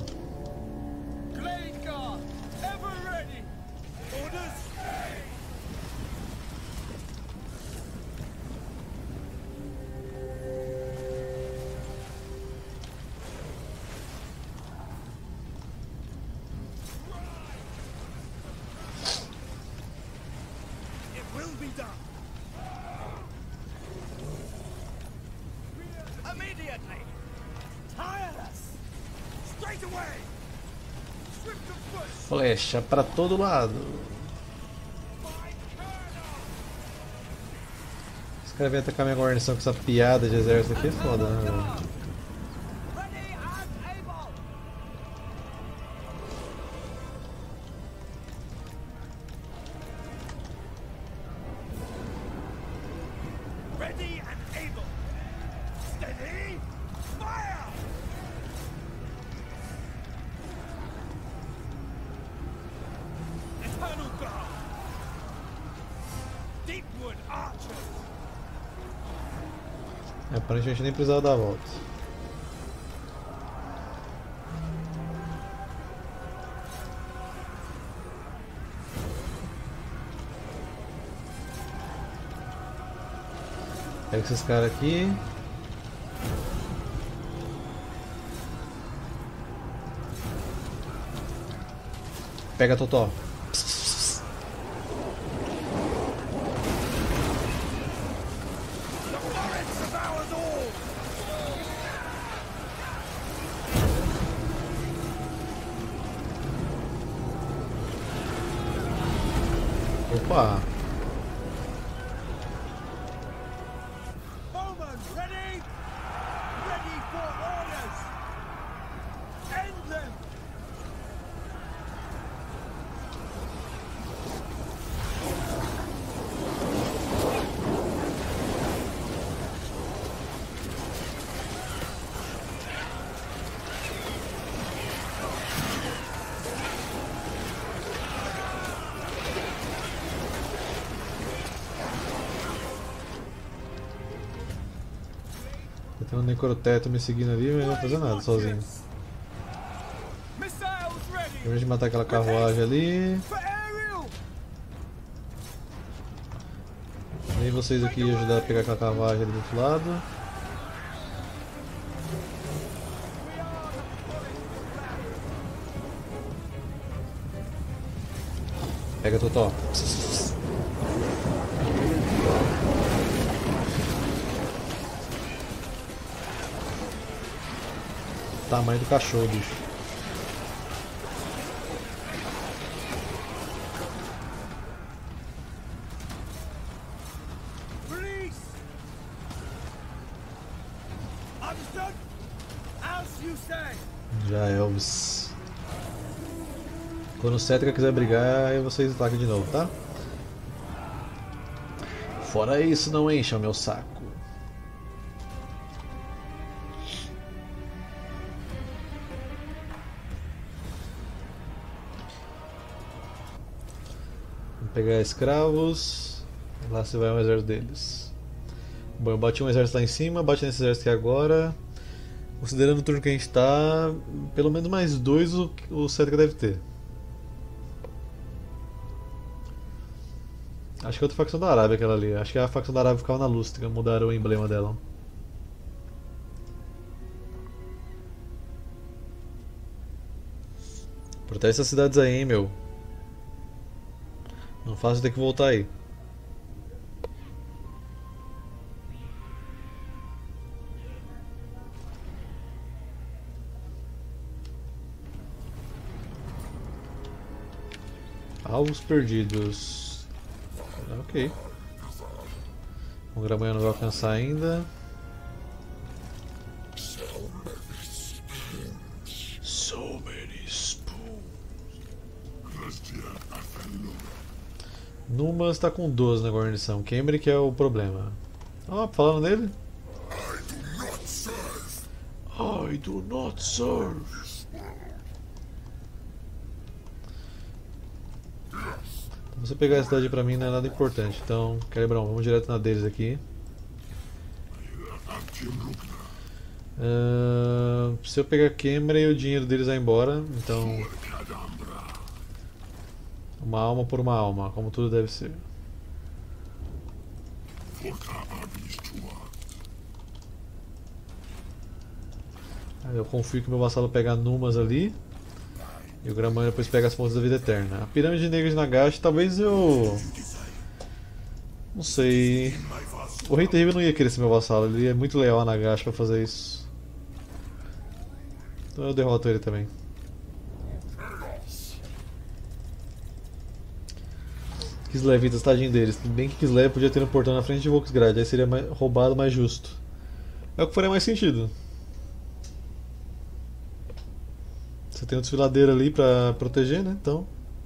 Flecha pra todo lado. Os caras vêm atacar minha guarnição com essa piada de exército aqui é foda, né, velho? É, aparentemente nem precisava dar a volta. Pega esses caras aqui. Pega Totó. Opa! Tem um necroteto me seguindo ali, mas não vai fazer nada sozinho. Em vez de matar aquela carruagem ali. Nem vocês aqui ajudar a pegar aquela carruagem ali do outro lado. Pega, Totó. Tamanho do cachorro, bicho. Já, Elvis. Quando o Cetra quiser brigar, aí vocês atacam de novo, tá? Fora isso, não encha o meu saco. Pegar escravos, lá você vai um exército deles. Bom, eu bati um exército lá em cima, bati nesse exército aqui agora. Considerando o turno que a gente tá, pelo menos mais dois o, o Cetra deve ter. Acho que é outra facção da Arábia aquela ali, acho que a facção da Arábia ficava na Lústica, mudaram o emblema dela. Protege essas cidades aí, hein, meu. Não fácil ter que voltar aí. Alvos perdidos. Ok. O Gramanha não vai alcançar ainda. So many spoons. Numas está com doze na guarnição. Khemri que é o problema. Ó, oh, falando dele. I do not serve. Você pegar a cidade pra mim não é nada importante. Então, Calibrão, vamos direto na deles aqui. Uh, se eu pegar Khemri, o dinheiro deles vai embora. Então, uma alma por uma alma, como tudo deve ser. Eu confio que meu vassalo pega Numas ali. E o Gramanha depois pega as fontes da vida eterna. A pirâmide negra de Nagash, talvez eu... Não sei... O Rei Terrível não ia querer ser meu vassalo, ele é muito leal a Nagash pra fazer isso. Então eu derroto ele também. Kislevitas, tadinho deles. Tudo bem que Kislev podia ter um portão na frente de Volksgrad, aí seria mais roubado, mais justo. É o que faria mais sentido. Você tem um desfiladeiro ali pra proteger, né? Então.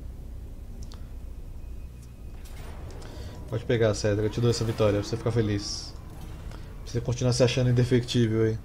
Pode pegar, Cedra, eu te dou essa vitória pra você ficar feliz. Pra você continuar se achando indefectível aí.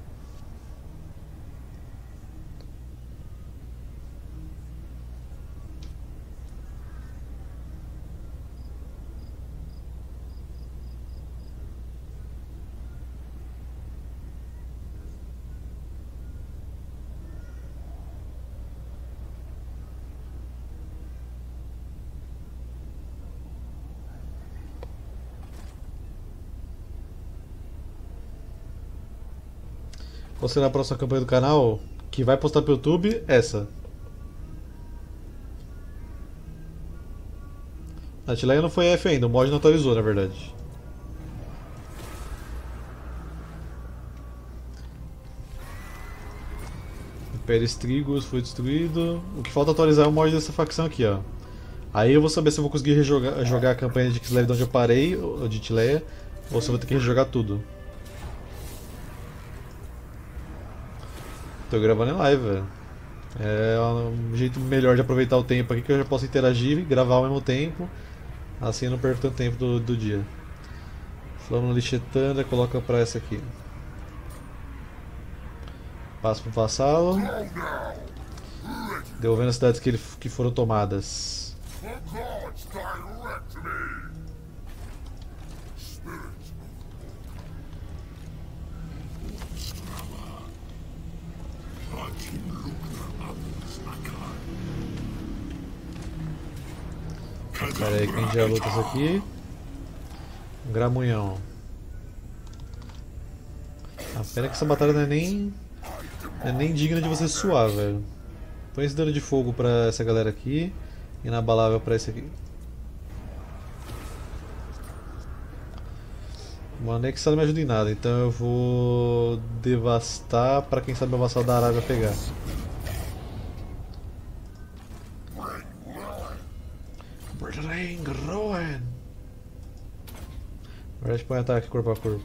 Qual será a próxima campanha do canal? Que vai postar pro YouTube? Essa. A Tileia não foi F ainda, o mod não atualizou na verdade. Império Strigos foi destruído. O que falta atualizar é o mod dessa facção aqui, ó. Aí eu vou saber se eu vou conseguir rejogar, jogar a campanha de Kislev de onde eu parei, ou de Tileia, ou se eu vou ter que rejogar tudo. Tô gravando em live, velho. É um jeito melhor de aproveitar o tempo aqui, que eu já posso interagir e gravar ao mesmo tempo. Assim eu não perco tanto tempo do, do dia. Flama no Lichetanda, coloca pra essa aqui. Passa pro vassalo. Devolvendo as cidades que, ele, que foram tomadas. Pera aí, quem já luta isso aqui? Um gramunhão. A pena que essa batalha não é nem. Não é nem digna de você suar, velho. Põe esse dano de fogo pra essa galera aqui. Inabalável pra esse aqui. O anexado não me ajuda em nada, então eu vou devastar pra quem sabe o vassal da Arábia pegar. Berling Rowan. Agora a gente põe ataque corpo a corpo.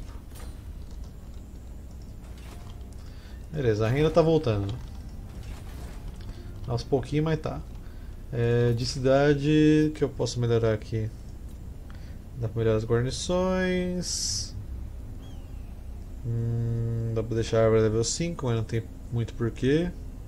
Beleza, a renda tá voltando. Aos pouquinhos, mas tá. É, de cidade que eu posso melhorar aqui. Dá pra melhorar as guarnições. Hum, dá pra deixar a árvore level cinco, mas não tem muito porquê.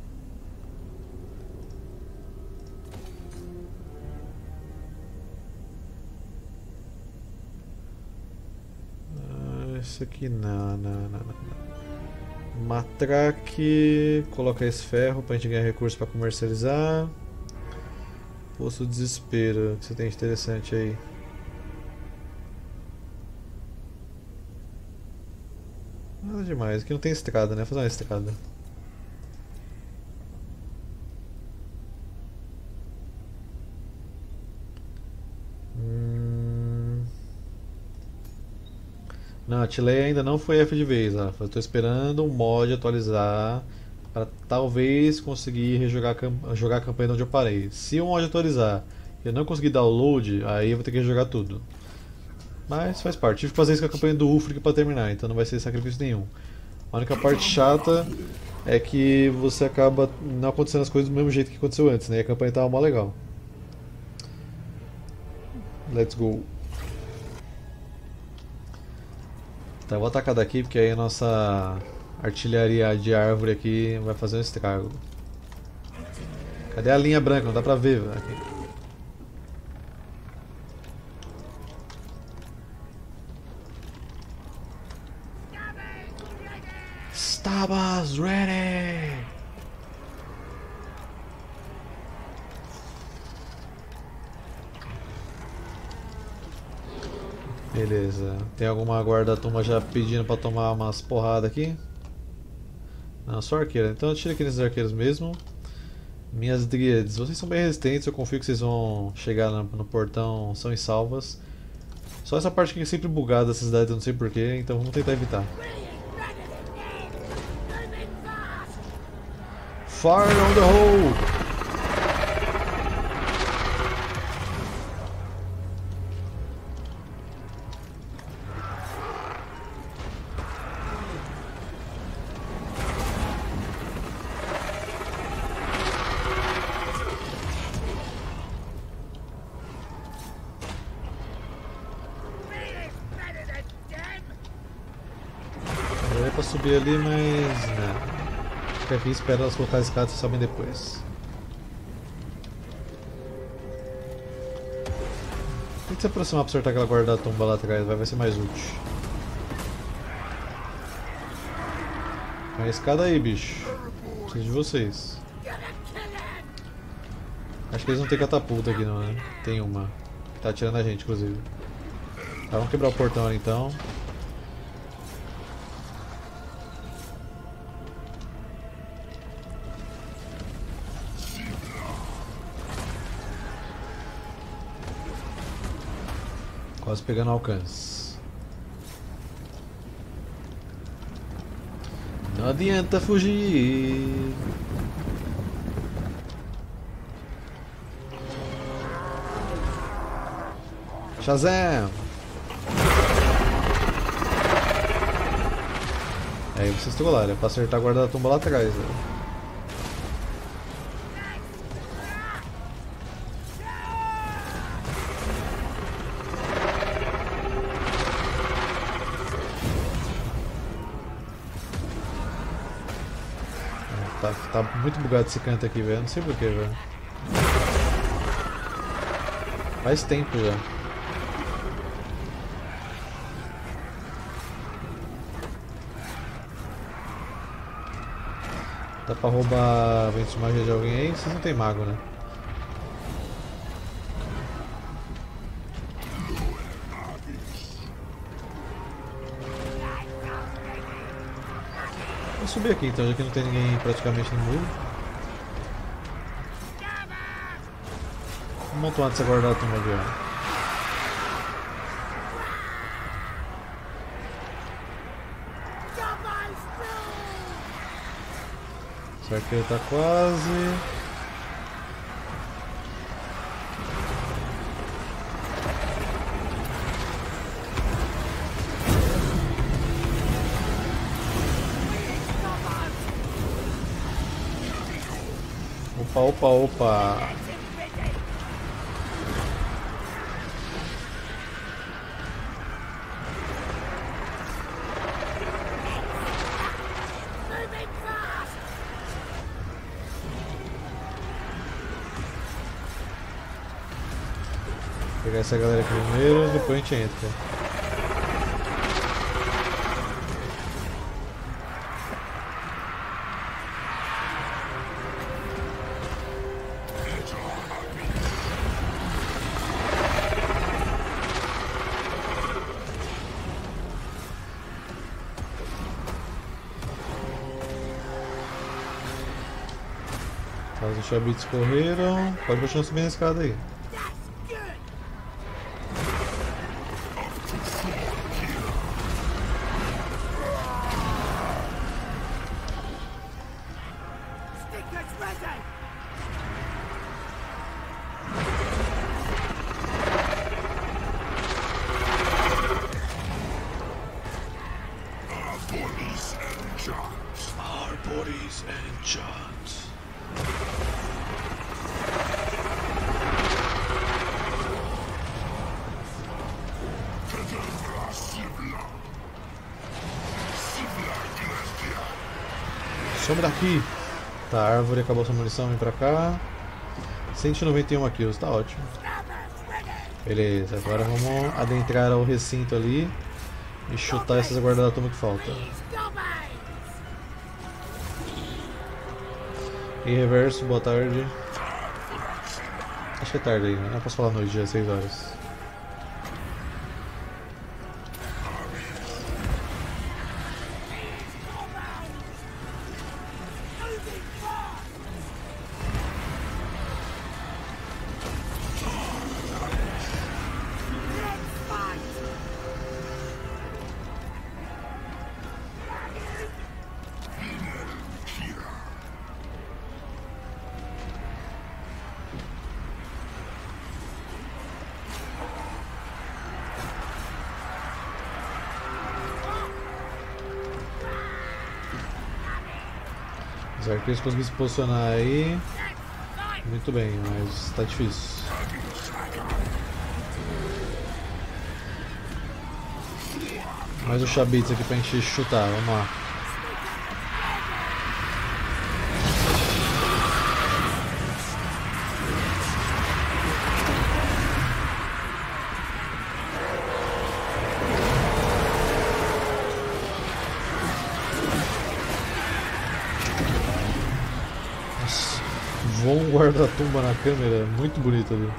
Ah, isso aqui não, não, não, não. Matraque, coloca esse ferro pra gente ganhar recursos pra comercializar. Poço do desespero, o que você tem de interessante aí? Nada demais, aqui não tem estrada, né? Vou fazer uma estrada. Hum... Não, a Tileia ainda não foi F de vez, ó. Eu tô esperando um mod atualizar para talvez conseguir rejogar a, jogar a campanha de onde eu parei. Se o mod atualizar e eu não conseguir download, aí eu vou ter que rejogar tudo. Mas faz parte. Tive que fazer isso com a campanha do Ulfric para terminar, então não vai ser sacrifício nenhum. A única parte chata é que você acaba não acontecendo as coisas do mesmo jeito que aconteceu antes, né? E a campanha tava mó legal. Let's go. Tá, eu vou atacar daqui porque aí a nossa artilharia de árvore aqui vai fazer um estrago. Cadê a linha branca? Não dá pra ver, velho. Stabas ready! Beleza. Tem alguma guarda-tumba já pedindo pra tomar umas porradas aqui? Não, só arqueira. Então eu tiro aqui nesses arqueiros mesmo. Minhas dríades. Vocês são bem resistentes, eu confio que vocês vão chegar no, no portão são e salvas. Só essa parte aqui é sempre bugada dessa cidade, eu não sei porquê, então vamos tentar evitar. Fire on the hole! Eu ia pra subir ali, mas não. Fica aqui e espera elas colocar as escadas e sobem depois. Tem que se aproximar pra acertar aquela guarda da tumba lá atrás, vai, vai ser mais útil. Põe a escada aí, bicho. Preciso de vocês. Acho que eles não tem catapulta aqui não, né? Tem uma. Tá atirando a gente, inclusive. Tá, vamos quebrar o portão ali então. Quase pegando alcance. Não adianta fugir. Shazam! Aí vocês trollaram, é pra acertar a guarda da tumba lá atrás, velho. Tá, tá muito bugado esse canto aqui, velho. Não sei porquê, velho. Faz tempo já. Dá pra roubar vento de magia de alguém aí? Vocês não tem mago, né? Vou subir aqui então, já que não tem ninguém praticamente no muro. Vou montar antes de guardar a turma ali, ó. Será que ele tá quase? Opa, opa, opa! Vou pegar essa galera aqui primeiro, depois a gente entra. Os Chabits correram, pode continuar subindo a escada aí. Our bodies and jobs. Some daqui! Tá, a árvore acabou sua munição, vem pra cá. cento e noventa e um kills, tá ótimo. Beleza, agora vamos adentrar ao recinto ali e chutar essas guardas da tumba que faltam. E reverso, boa tarde. Acho que é tarde aí, né? Não posso falar noite, já é seis horas. Os arqueiros conseguiram se posicionar aí. Muito bem, mas tá difícil. Mais o Chabits aqui pra gente chutar, vamos lá. Voa um guarda-tumba na câmera, muito bonito ali.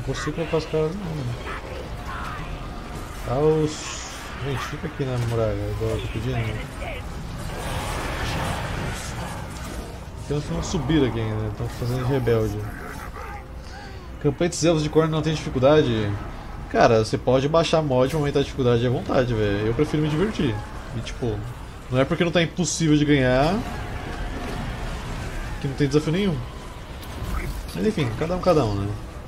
Não consigo colocar os caras não. Ah, os... Gente, fica aqui na muralha, igual eu tô pedindo. Porque não subir aqui ainda, estão fazendo rebelde. Campanha Elfos de Corno não tem dificuldade? Cara, você pode baixar mod e aumentar a dificuldade à vontade, velho. Eu prefiro me divertir. E tipo, não é porque não tá impossível de ganhar que não tem desafio nenhum. Mas enfim, cada um cada um, né?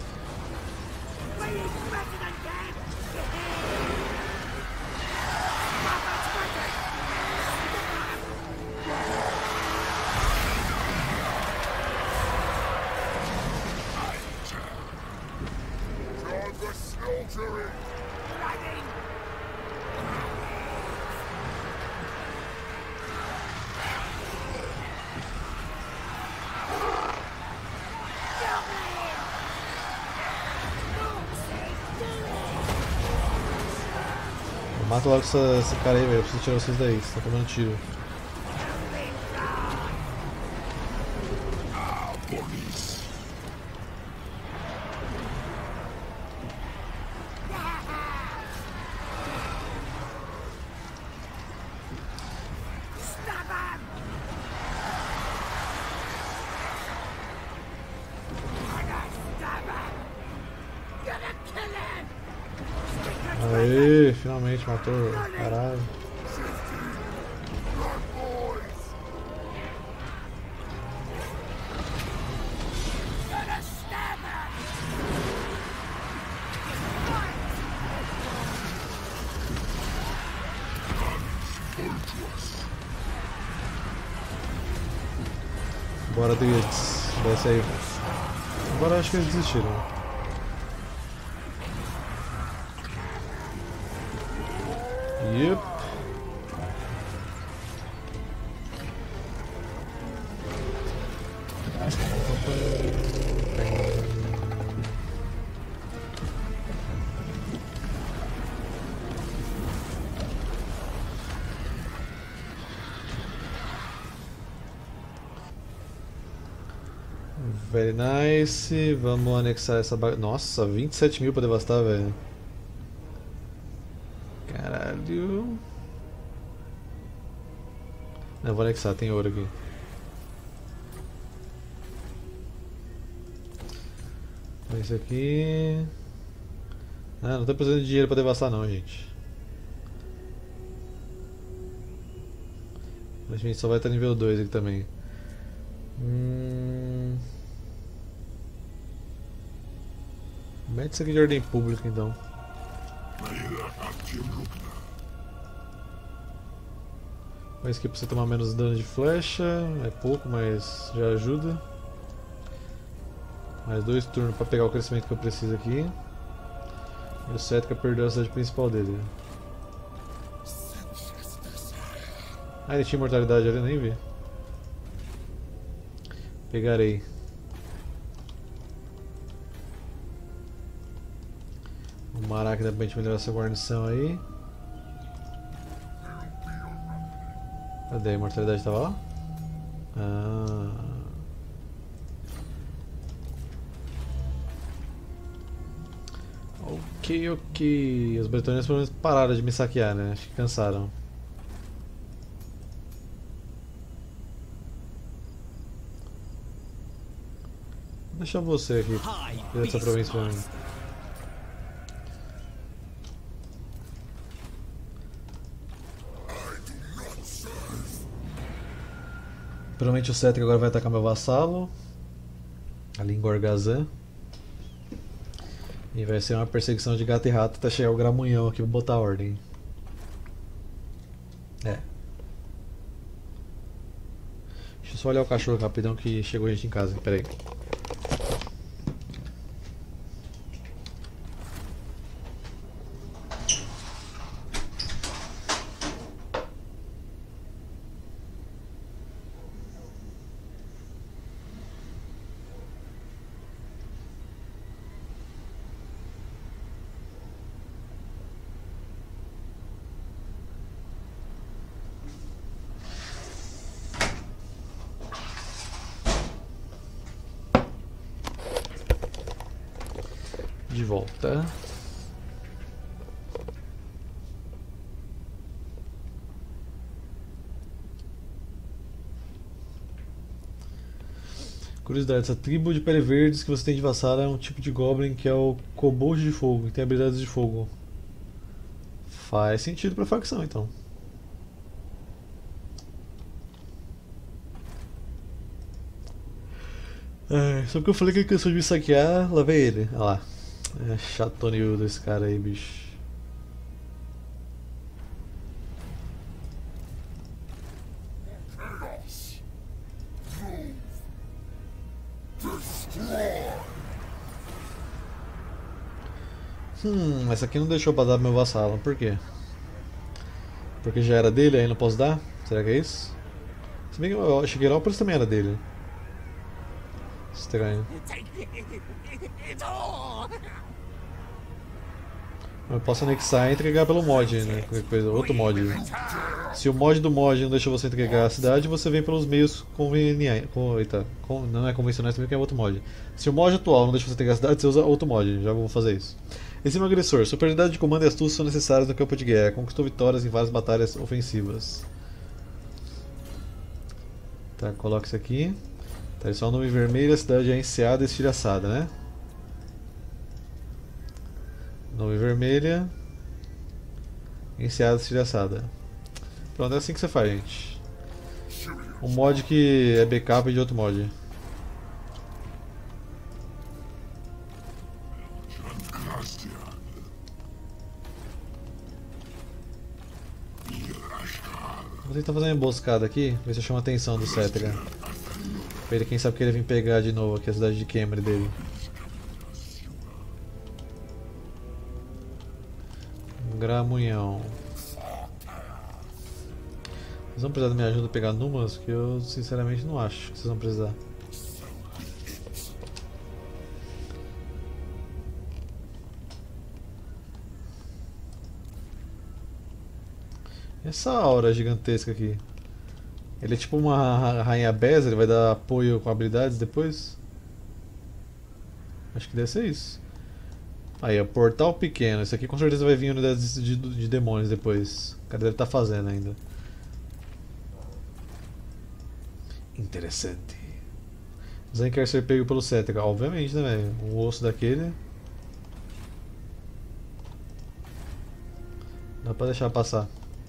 Mata logo essa, esse cara aí, velho. Eu preciso tirar vocês daí, vocês estão tomando tiro. Aê, finalmente matou, caralho. Bora, Druids, desce aí. Agora acho que eles desistiram. Yep. Very nice. Vamos anexar essa bagaça. Nossa, vinte e sete mil pra devastar, velho. Caralho. Não, vou anexar, tem ouro aqui. Esse aqui. Ah, não tô precisando de dinheiro pra devastar não, gente. A gente só vai estar nível dois aqui também. Hum... Mete isso aqui de ordem pública então. Mas aqui pra você tomar menos dano de flecha, é pouco, mas já ajuda. Mais dois turnos pra pegar o crescimento que eu preciso aqui. E o Setka perdeu a cidade principal dele. Ah, ele tinha imortalidade ali, nem vi. Pegarei. O Maraca dá pra gente melhorar essa guarnição aí. Cadê? A imortalidade tava lá? Ah. Ok, ok. Os bretões pelo menos pararam de me saquear, né? Acho que cansaram. Vou deixar você aqui, cuidar dessa província pra mim. Provavelmente o Setka agora vai atacar meu vassalo, ali em Gorgazan. E vai ser uma perseguição de gato e rato até chegar o Gramunhão aqui pra botar ordem. É. Deixa eu só olhar o cachorro rapidão que chegou gente em casa, peraí. De volta. Curiosidade, essa tribo de pele verdes que você tem de Vassara é um tipo de Goblin que é o Kobold de Fogo, que tem habilidades de fogo. Faz sentido pra facção então. É, só porque eu falei que ele cansou de me saquear, lá vem ele. Olha lá. É chatonildo esse cara aí, bicho. Hum, essa aqui não deixou pra dar pro meu vassalo, por quê? Porque já era dele, aí não posso dar? Será que é isso? Se bem que eu cheguei lá, o preço também era dele. Estranho. Eu posso anexar e entregar pelo mod, né? Qualquer coisa, outro mod. Se o mod do mod não deixa você entregar a cidade, você vem pelos meios convenientes. Com, eita, com, não é convencionais também, que é outro mod. Se o mod atual não deixa você entregar a cidade, você usa outro mod. Já vou fazer isso. Esse é meu agressor. Superioridade de comando e astúcia são necessários no campo de guerra. Conquistou vitórias em várias batalhas ofensivas. Tá, coloca isso aqui. Tá, isso é o nome vermelho, a cidade é enseada e estilhaçada, né? Nome vermelha. Enseada e estilhaçada. Pronto, é assim que você faz, gente. Um mod que é backup de outro mod. Vou tentar fazer uma emboscada aqui, ver se eu chamo a atenção do Cetera. Pra ele, quem sabe, querer vir pegar de novo aqui a cidade de Khemri dele. Um gramunhão. Vocês vão precisar da minha ajuda a pegar Numas? Que eu sinceramente não acho que vocês vão precisar. Essa aura gigantesca aqui. Ele é tipo uma rainha Beza, ele vai dar apoio com habilidades depois? Acho que deve ser isso. Aí, ó, portal pequeno. Esse aqui com certeza vai vir unidades de, de, de demônios depois. O cara deve estar fazendo ainda. Interessante. Zain quer ser pego pelo Cetera, obviamente, né, velho? Um osso daquele. Dá pra deixar passar.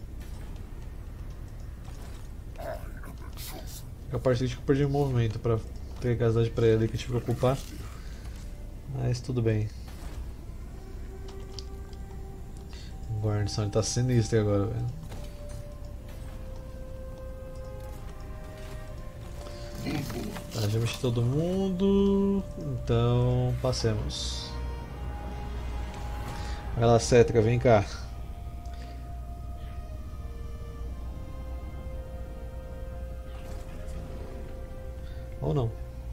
A parte que eu perdi o movimento pra pegar a cidade pra ele que eu tive que ocupar. Mas tudo bem. A guarnição ele tá sinistro agora, velho. Tá, já mexi todo mundo. Então passemos. Vai lá, Cetera, vem cá. Ou não.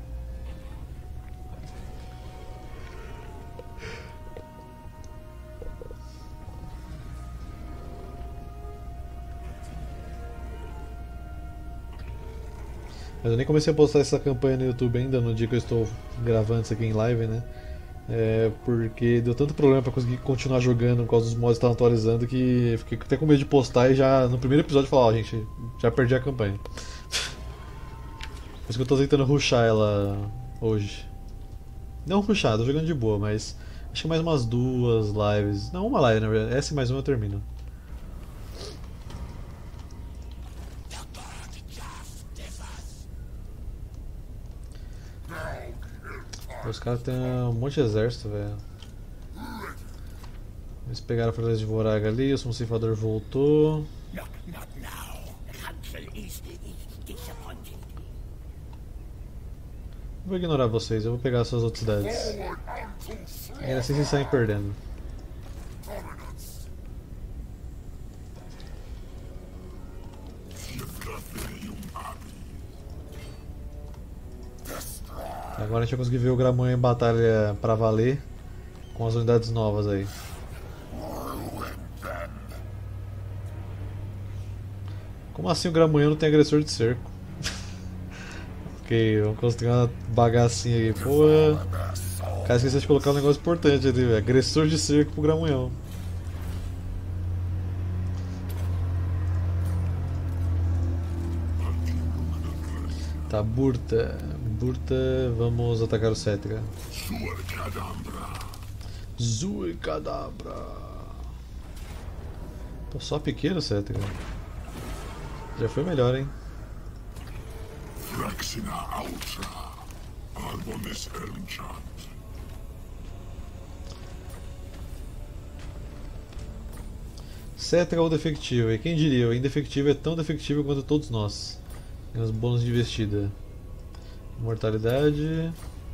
Mas eu nem comecei a postar essa campanha no YouTube ainda, no dia que eu estou gravando isso aqui em live, né? É porque deu tanto problema pra conseguir continuar jogando por causa dos mods que estavam atualizando que fiquei até com medo de postar e já no primeiro episódio falar, ó, oh, gente, já perdi a campanha. Por isso que eu tô tentando rushar ela hoje. Não rushar, tô jogando de boa, mas acho que mais umas duas lives. Não, uma live na verdade. Essa e mais uma eu termino. Os caras têm um monte de exército, velho. Eles pegaram a fortaleza de Voraga ali, o sumo ceifador voltou. Vou ignorar vocês, eu vou pegar suas outras cidades. E assim vocês saem perdendo. Agora a gente vai conseguir ver o Gramunha em batalha pra valer com as unidades novas aí. Como assim o Gramunha não tem agressor de cerco? Ok, vamos construir uma bagacinha aqui, pô. O cara esqueceu de colocar um negócio importante ali, velho. Agressor de cerco pro Gramunhão. Tá, Burta. Burta, vamos atacar o Cetra. Zuicadabra. Pô, só pequeno Cetra. Já foi melhor, hein? Cetra ou defectivo? E quem diria? O indefectivo é tão defectivo quanto todos nós. Tem os bônus de investida. Mortalidade.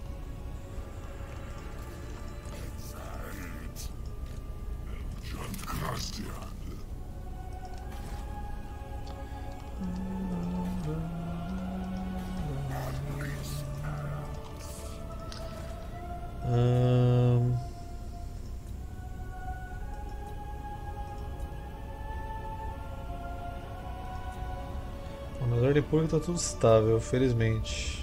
Hum... Na ordem pública tá tudo estável, felizmente.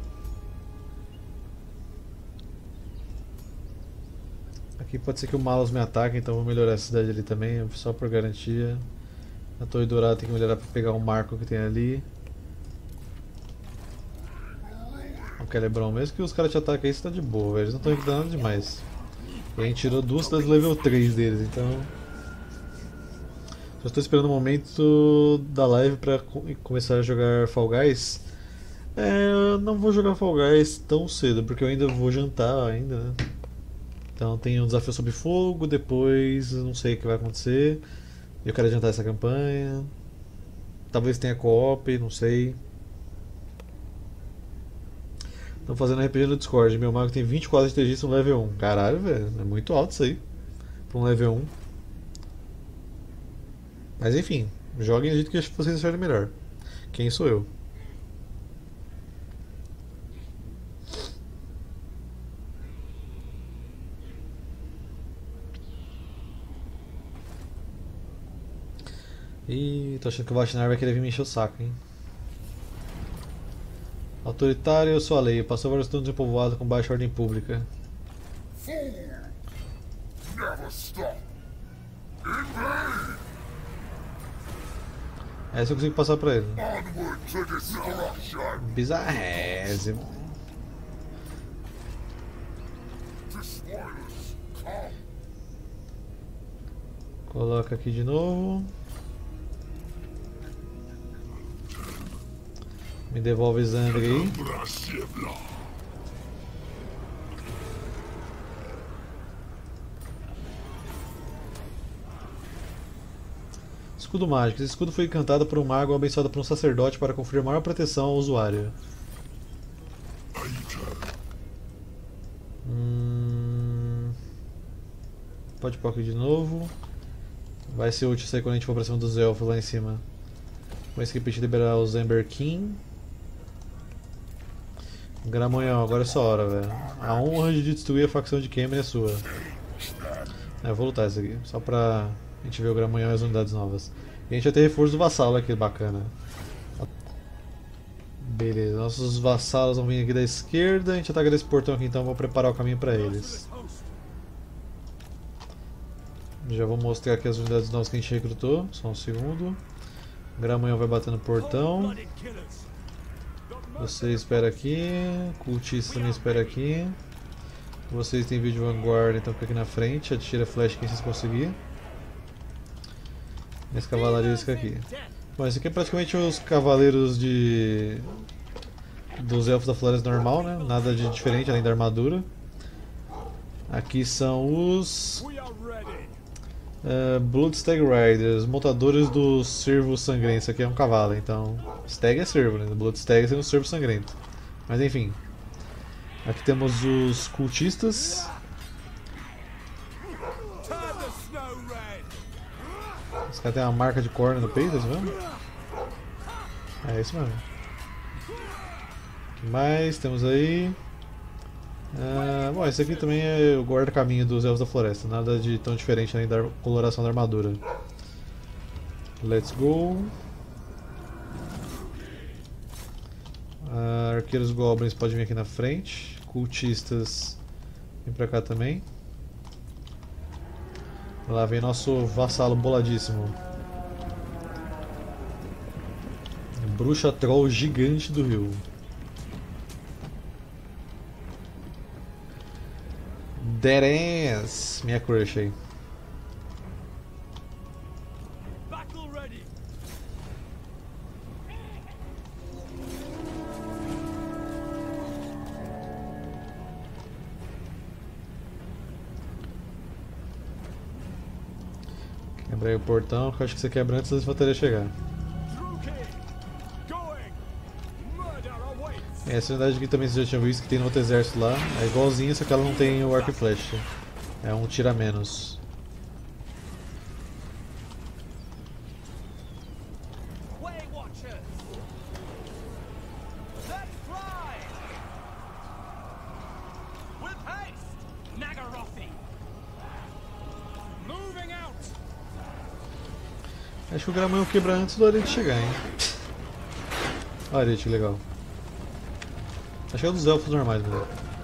Aqui pode ser que o Malus me ataque, então vou melhorar a cidade ali também, só por garantia. A Torre Dourada tem que melhorar para pegar um marco que tem ali. O Celebron, mesmo que os caras te ataquem aí, você tá de boa, velho. Eles não estão evitando nada demais. E a gente tirou duas cidades level três deles, então... Só estou esperando o momento da live para começar a jogar Fall Guys. É, eu não vou jogar Fall Guys tão cedo, porque eu ainda vou jantar ainda, né? Então tem um desafio sob fogo, depois não sei o que vai acontecer. Eu quero adiantar essa campanha. Talvez tenha co-op, não sei. Estão fazendo R P G no Discord. Meu mago tem vinte e quatro de T G no level um. Caralho, velho. É muito alto isso aí. Pra um level um. Mas enfim, joguem do jeito que vocês acharem melhor. Quem sou eu? Ih, tô achando que o Vatnar vai querer vir me encher o saco, hein? Autoritário, eu sou a lei. Passou vários turnos em povoado com baixa ordem pública. Essa eu consigo passar pra ele. Bizarrésimo. Coloca aqui de novo. Me devolve Zandri aí. Escudo mágico. Esse escudo foi encantado por um mago ou abençoado por um sacerdote para conferir maior proteção ao usuário. Hum... Pode pôr aqui de novo. Vai ser útil isso aí quando a gente for pra cima dos elfos lá em cima. Vou esquecer de liberar o Ember King. Gramonhão, agora é sua hora, velho. A honra de destruir a facção de Cameron é sua. É, eu vou lutar isso aqui, só pra a gente ver o Gramonhão e as unidades novas. E a gente vai ter reforço do vassalo aqui, bacana. Beleza, nossos vassalos vão vir aqui da esquerda. A gente ataca desse portão aqui, então vou preparar o caminho pra eles. Já vou mostrar aqui as unidades novas que a gente recrutou, só um segundo. O Gramonhão vai bater no portão. Você espera aqui. Cultista também espera aqui. Vocês têm vídeo vanguarda, então fica aqui na frente. Atira flash quem vocês conseguir. Esse cavalaria fica aqui. Bom, esse aqui é praticamente os cavaleiros de... dos elfos da floresta normal, né? Nada de diferente além da armadura. Aqui são os... Uh, Blood Stag Riders, montadores do Cervo Sangrento. Isso aqui é um cavalo, então Stag é cervo, né? Blood Stag é um cervo sangrento. Mas enfim. Aqui temos os cultistas. Esse cara tem uma marca de corno no peito, tá vendo? É isso mesmo. O que mais temos aí? Ah, bom, esse aqui também é o guarda-caminho dos Elfos da Floresta, nada de tão diferente além da coloração da armadura. Let's go. Ah, arqueiros goblins podem vir aqui na frente. Cultistas Vem pra cá também. Lá vem nosso vassalo boladíssimo. Bruxa Troll gigante do rio. Dead ass, minha crush aí. Quebrei o portão, que eu acho que você quebra antes da infantaria chegar. Essa unidade aqui também vocês já tinham visto que tem no outro exército lá. É igualzinho, só que ela não tem o arco e flecha. É um tiro a menos. Acho que o Gramanhão quebra antes do Arete chegar, hein? Olha Arete, que legal. Acho que é um dos elfos normais mesmo.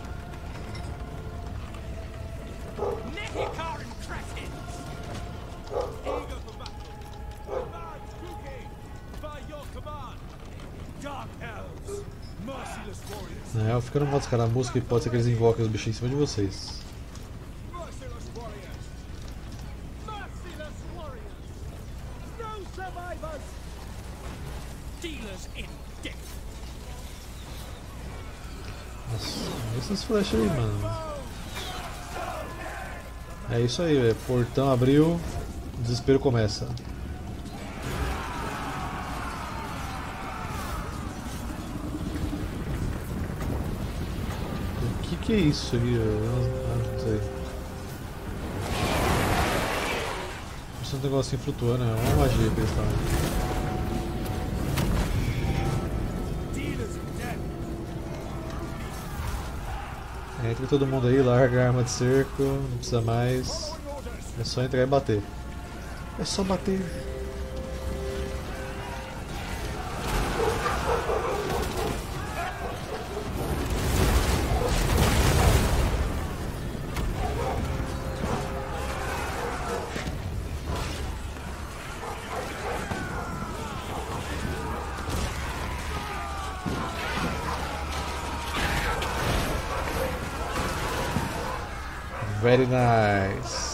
É, eu fico no modo escaramuça que pode ser que eles invoquem os bichinhos em cima de vocês. Nossa, essas flechas aí, mano. É isso aí, velho. Portão abriu, o desespero começa. O que que é isso aqui, velho? Não sei. Isso é um negocinho flutuando, é uma magia que eles estão. Entra todo mundo aí, larga a arma de cerco, não precisa mais. É só entrar e bater. É só bater. Very nice.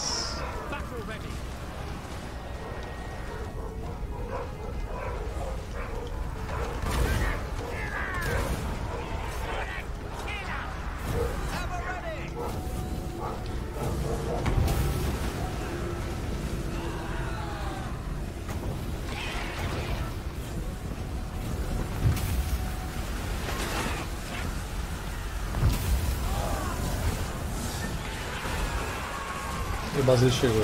E o Basílio chegou.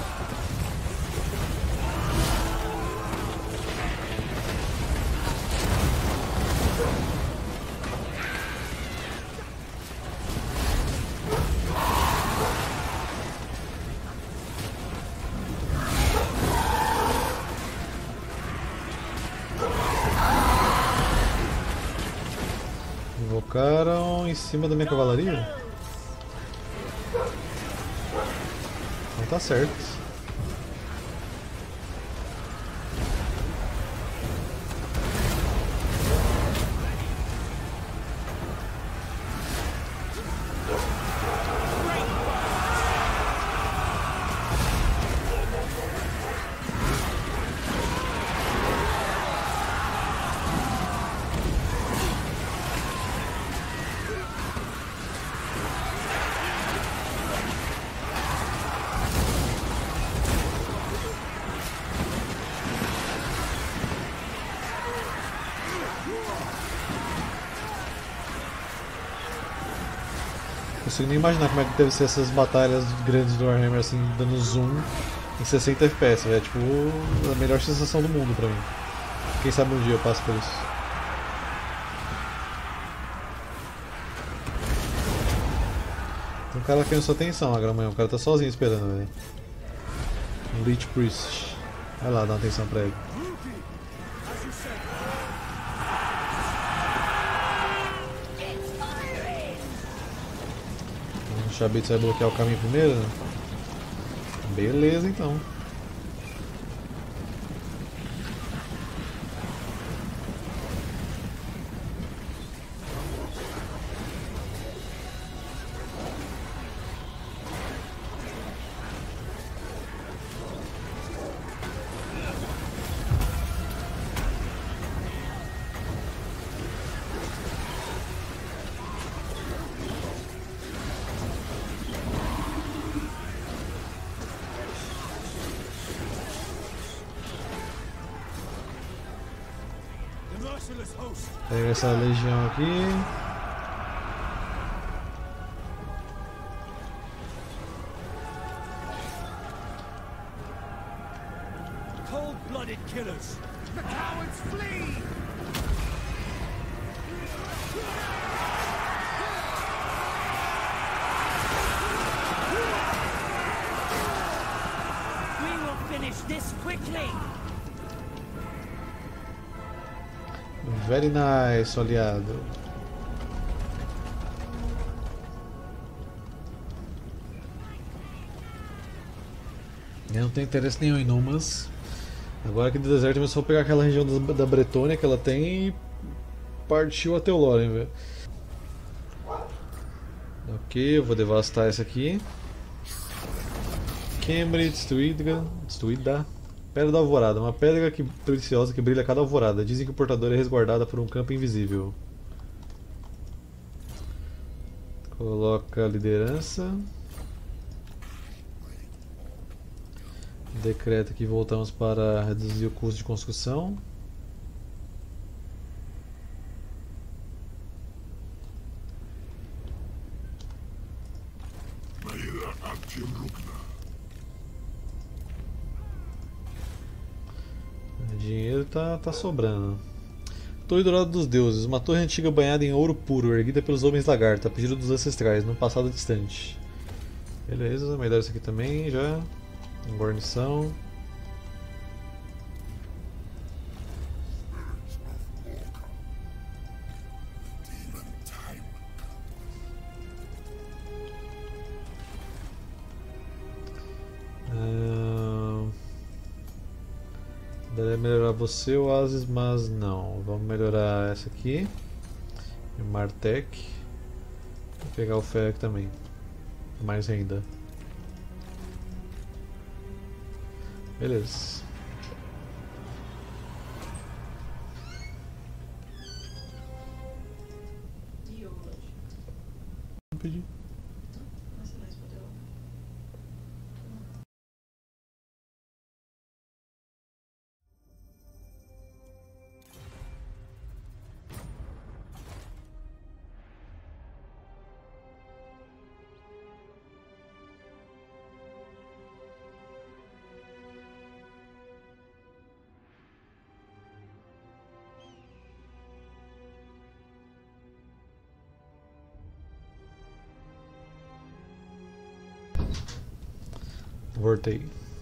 Invocaram em cima da minha cavalaria? Não tá certo. Não consigo nem imaginar como é que deve ser essas batalhas grandes do Warhammer assim, dando zoom em sessenta F P S, é tipo a melhor sensação do mundo pra mim. Quem sabe um dia eu passo por isso. Tem um cara querendo sua atenção, a Gramanhão, o cara tá sozinho esperando, velho. Um Lich Priest. Vai lá, dá uma atenção pra ele. Chabit vai bloquear o caminho primeiro? Beleza, então. Pega essa legião aqui. Cold-blooded killers. The cowards flee. We will finish this quickly. Very nice, aliado. Eu não tenho interesse nenhum em Numas. Agora aqui do deserto eu só vou pegar aquela região da, da Bretônia que ela tem e partiu até o Lórien, velho. Ok, eu vou devastar essa aqui. Khemri destruída. Destruída. Pedra da Alvorada, uma pedra que, preciosa que brilha a cada alvorada. Dizem que o portador é resguardado por um campo invisível. Coloca a liderança. Decreta que voltamos para reduzir o custo de construção. Dinheiro tá, tá sobrando. Torre Dourada dos Deuses, uma torre antiga banhada em ouro puro, erguida pelos homens lagarta, a pedido dos ancestrais, num passado distante. Beleza, melhor isso aqui também já. Guarnição. Daria melhorar você, Oasis, mas não. Vamos melhorar essa aqui. E o Martec. Vou pegar o Ferrec também. Mais ainda. Beleza. Vou pedir. Voltei.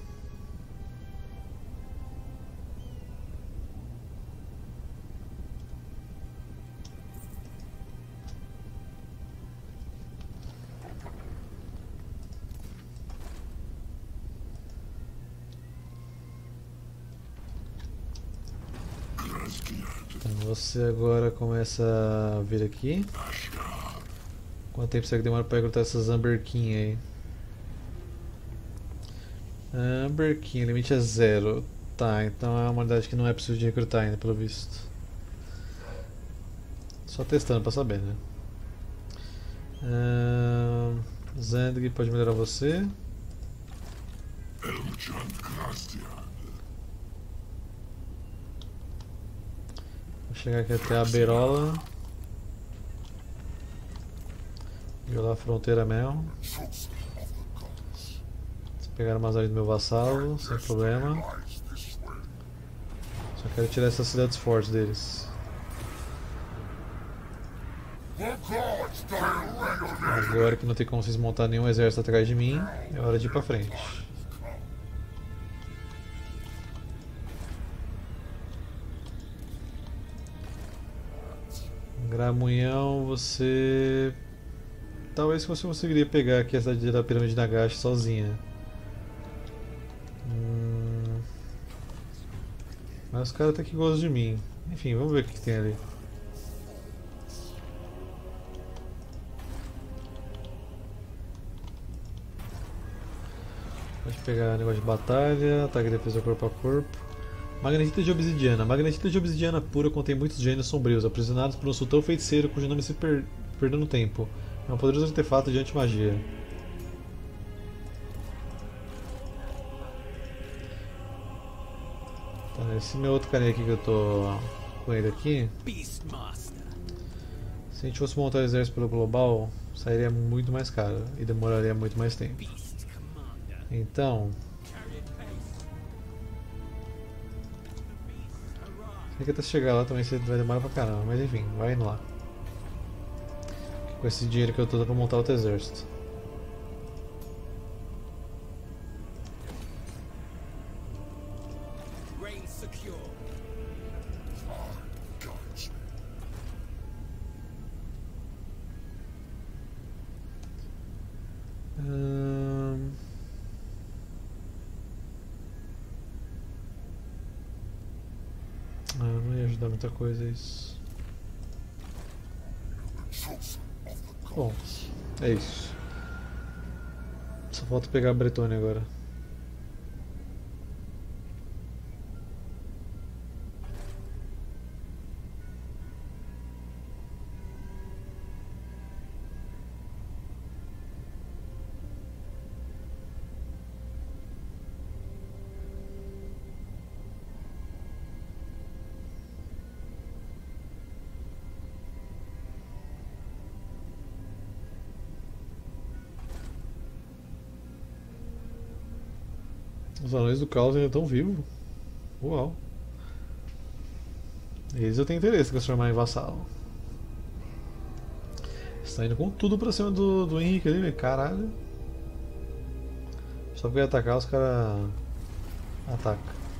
Então você agora começa a vir aqui. Quanto tempo será que demora para recrutar essas Amberkin aí? Amberkin, limite é zero. Tá, então é uma unidade que não é possível de recrutar ainda, pelo visto. Só testando pra saber, né? Uh, Zendg pode melhorar você. Vou chegar aqui até a Beirola. Violar a fronteira mesmo. Pegar umas áreas do meu vassalo, sem problema. Só quero tirar essas cidades fortes deles. Agora que não tem como vocês montar nenhum exército atrás de mim, é hora de ir pra frente. Gramunhão, você talvez você conseguiria pegar aqui essa da pirâmide de Nagashi sozinha. Hum... Mas os caras até que gostam de mim. Enfim, vamos ver o que tem ali. Pode pegar negócio de batalha, ataque e defesa corpo a corpo. Magnetita de obsidiana. Magnetita de obsidiana pura contém muitos gênios sombrios, aprisionados por um sultão feiticeiro cujo nome se per perdeu no tempo. É um poderoso artefato de anti-magia. Tá, esse meu outro carinha aqui que eu tô com ele aqui. Se a gente fosse montar o exército pelo global, sairia muito mais caro e demoraria muito mais tempo. Então, sei que até chegar lá também vai demorar pra caramba, mas enfim, vai indo lá. Com esse dinheiro que eu tô dando pra montar outro exército. Hum... Ah, não ia ajudar muita coisa isso. Bom, é isso. Só falta pegar a Bretônia agora. Os anões do caos ainda estão vivos. Uau. Eles eu tenho interesse em transformar em vassalo. Está indo com tudo pra cima do, do Henrique ali, velho. Caralho. Só porque atacar, os caras atacam.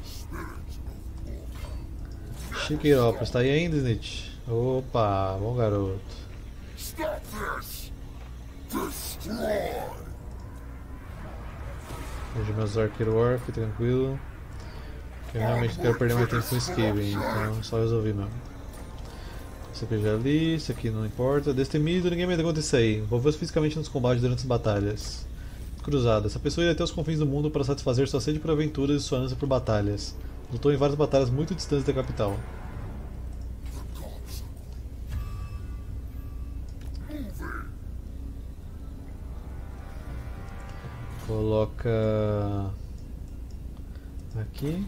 Chiqueirópolis, tá aí ainda, Snitch? Opa, bom garoto. Vejo meus arqueiro orc, tranquilo. Eu realmente quero perder mais tempo com Skaven, então só resolvi mesmo. Isso aqui eu já li, isso aqui não importa. Destemido, ninguém me conta isso aí. Envolveu-se fisicamente nos combates durante as batalhas. Cruzada. Essa pessoa ia até os confins do mundo para satisfazer sua sede por aventuras e sua ânsia por batalhas. Lutou em várias batalhas muito distantes da capital. Coloca aqui.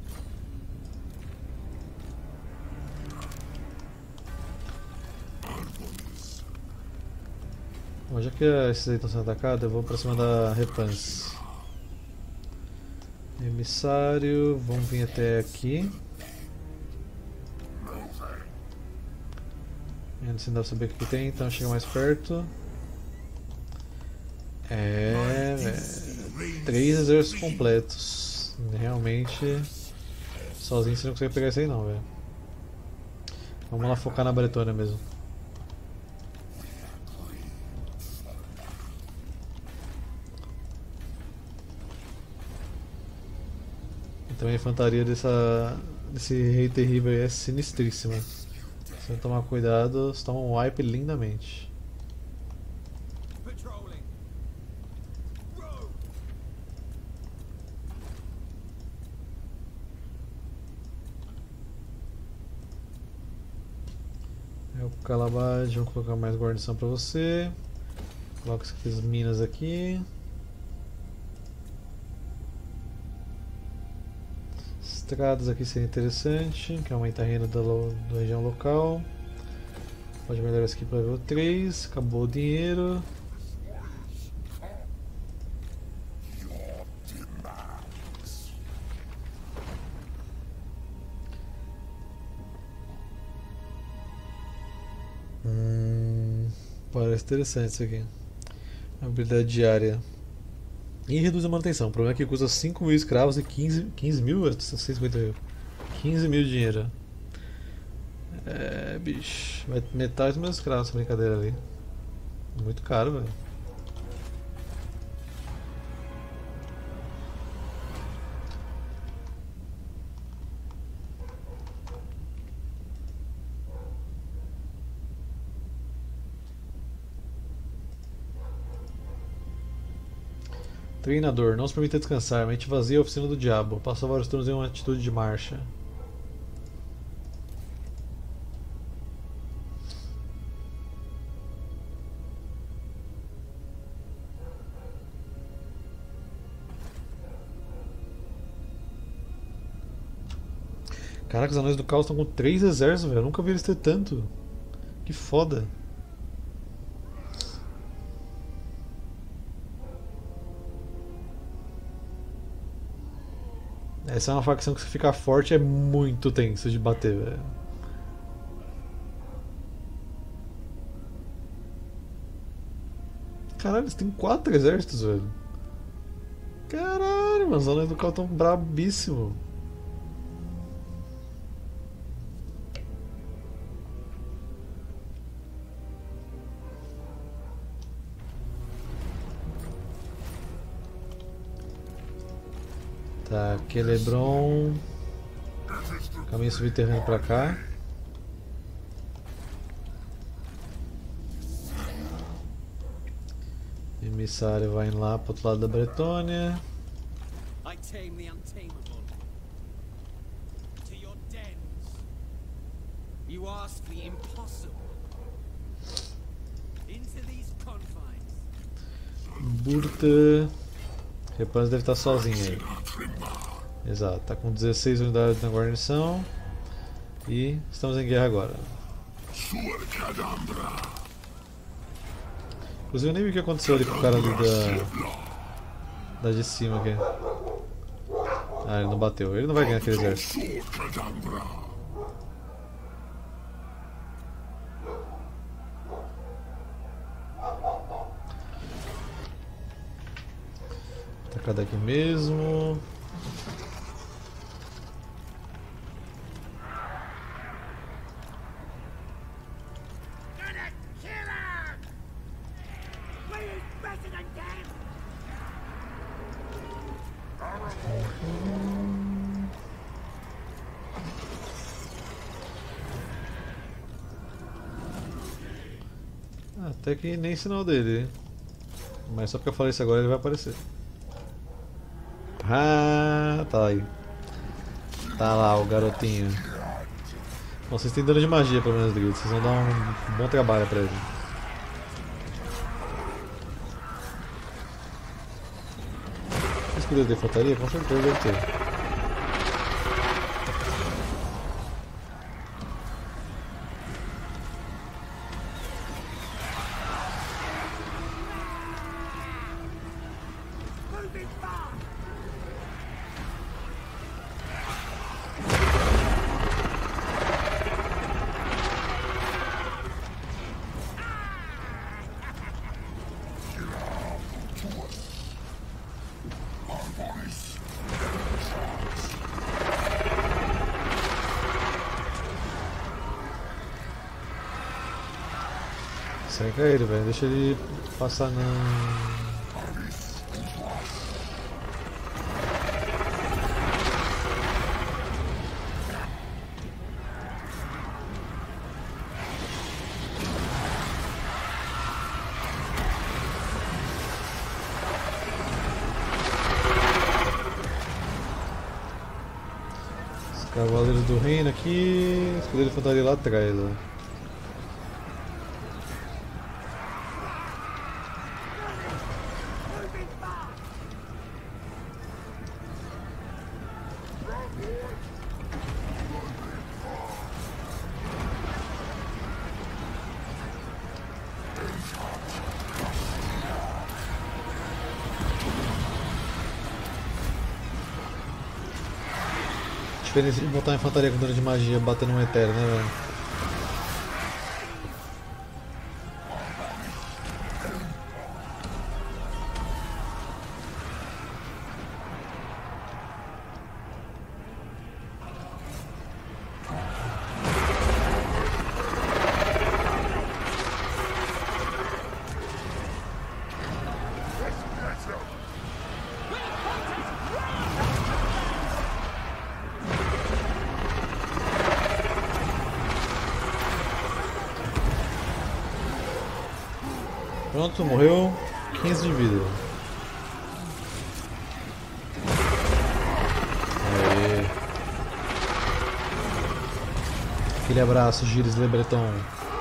Bom, já que esses aí estão sendo atacados, eu vou pra cima da Repance. Emissário, vamos vir até aqui. Ainda assim dá pra saber o que tem, então chega mais perto. É, velho. Três exércitos completos. Realmente, sozinho você não consegue pegar isso aí não, velho. Vamos lá focar na Bretônia mesmo. Então a infantaria dessa, desse rei terrível aí é sinistríssima. Se não tomar cuidado, você toma um wipe lindamente. É o Calabage, vamos colocar mais guarnição pra você. Coloca essas minas aqui. Estradas aqui seria interessante, que aumenta a renda da, da região local. Pode melhorar isso aqui para level três. Acabou o dinheiro. Hum, parece interessante isso aqui. Habilidade diária. E reduz a manutenção. O problema é que custa cinco mil escravos e quinze, quinze mil? seiscentos e cinquenta mil. quinze mil de dinheiro. É, bicho. Vai metade dos meus escravos essa brincadeira ali. Muito caro, velho. Treinador, não se permita descansar. Mente vazia, a oficina do diabo. Passa vários turnos em uma atitude de marcha. Caraca, os anões do caos estão com três exércitos, velho. Eu nunca vi eles ter tanto. Que foda. Essa é uma facção que se ficar forte é muito tenso de bater, velho. Caralho, eles têm quatro exércitos, velho. Caralho, mano, os anões do caos estão brabíssimos. Tá, Celebron. Caminho subterrâneo pra cá. Emissário vai lá pro outro lado da Bretônia. I tame the untamable. To your dens. You ask the impossible. Into these confines. Burta. Repanos deve estar sozinho aí. Exato, tá com dezesseis unidades na guarnição. E estamos em guerra agora. Inclusive eu nem vi o que aconteceu ali com o cara ali da. Da de cima aqui. Ah, ele não bateu. Ele não vai ganhar aquele exército. Atacar daqui mesmo. Até que nem sinal dele, mas só porque eu falei isso agora ele vai aparecer. Ah, tá aí. Tá lá o garotinho. Bom, vocês têm dano de magia pelo menos, Druid. Vocês vão dar um bom trabalho pra ele. Escudo de infantaria? Com certeza deve ter. Cerca ele, velho. Deixa ele passar na... Os cavaleiros do reino aqui. Escudeiro de infantaria lá atrás, ó. Diferença de botar uma infantaria com dano de magia batendo um etéreo, né, velho? Pronto, morreu. quinze de vida. Aê. Aquele abraço, Gilles Le Breton.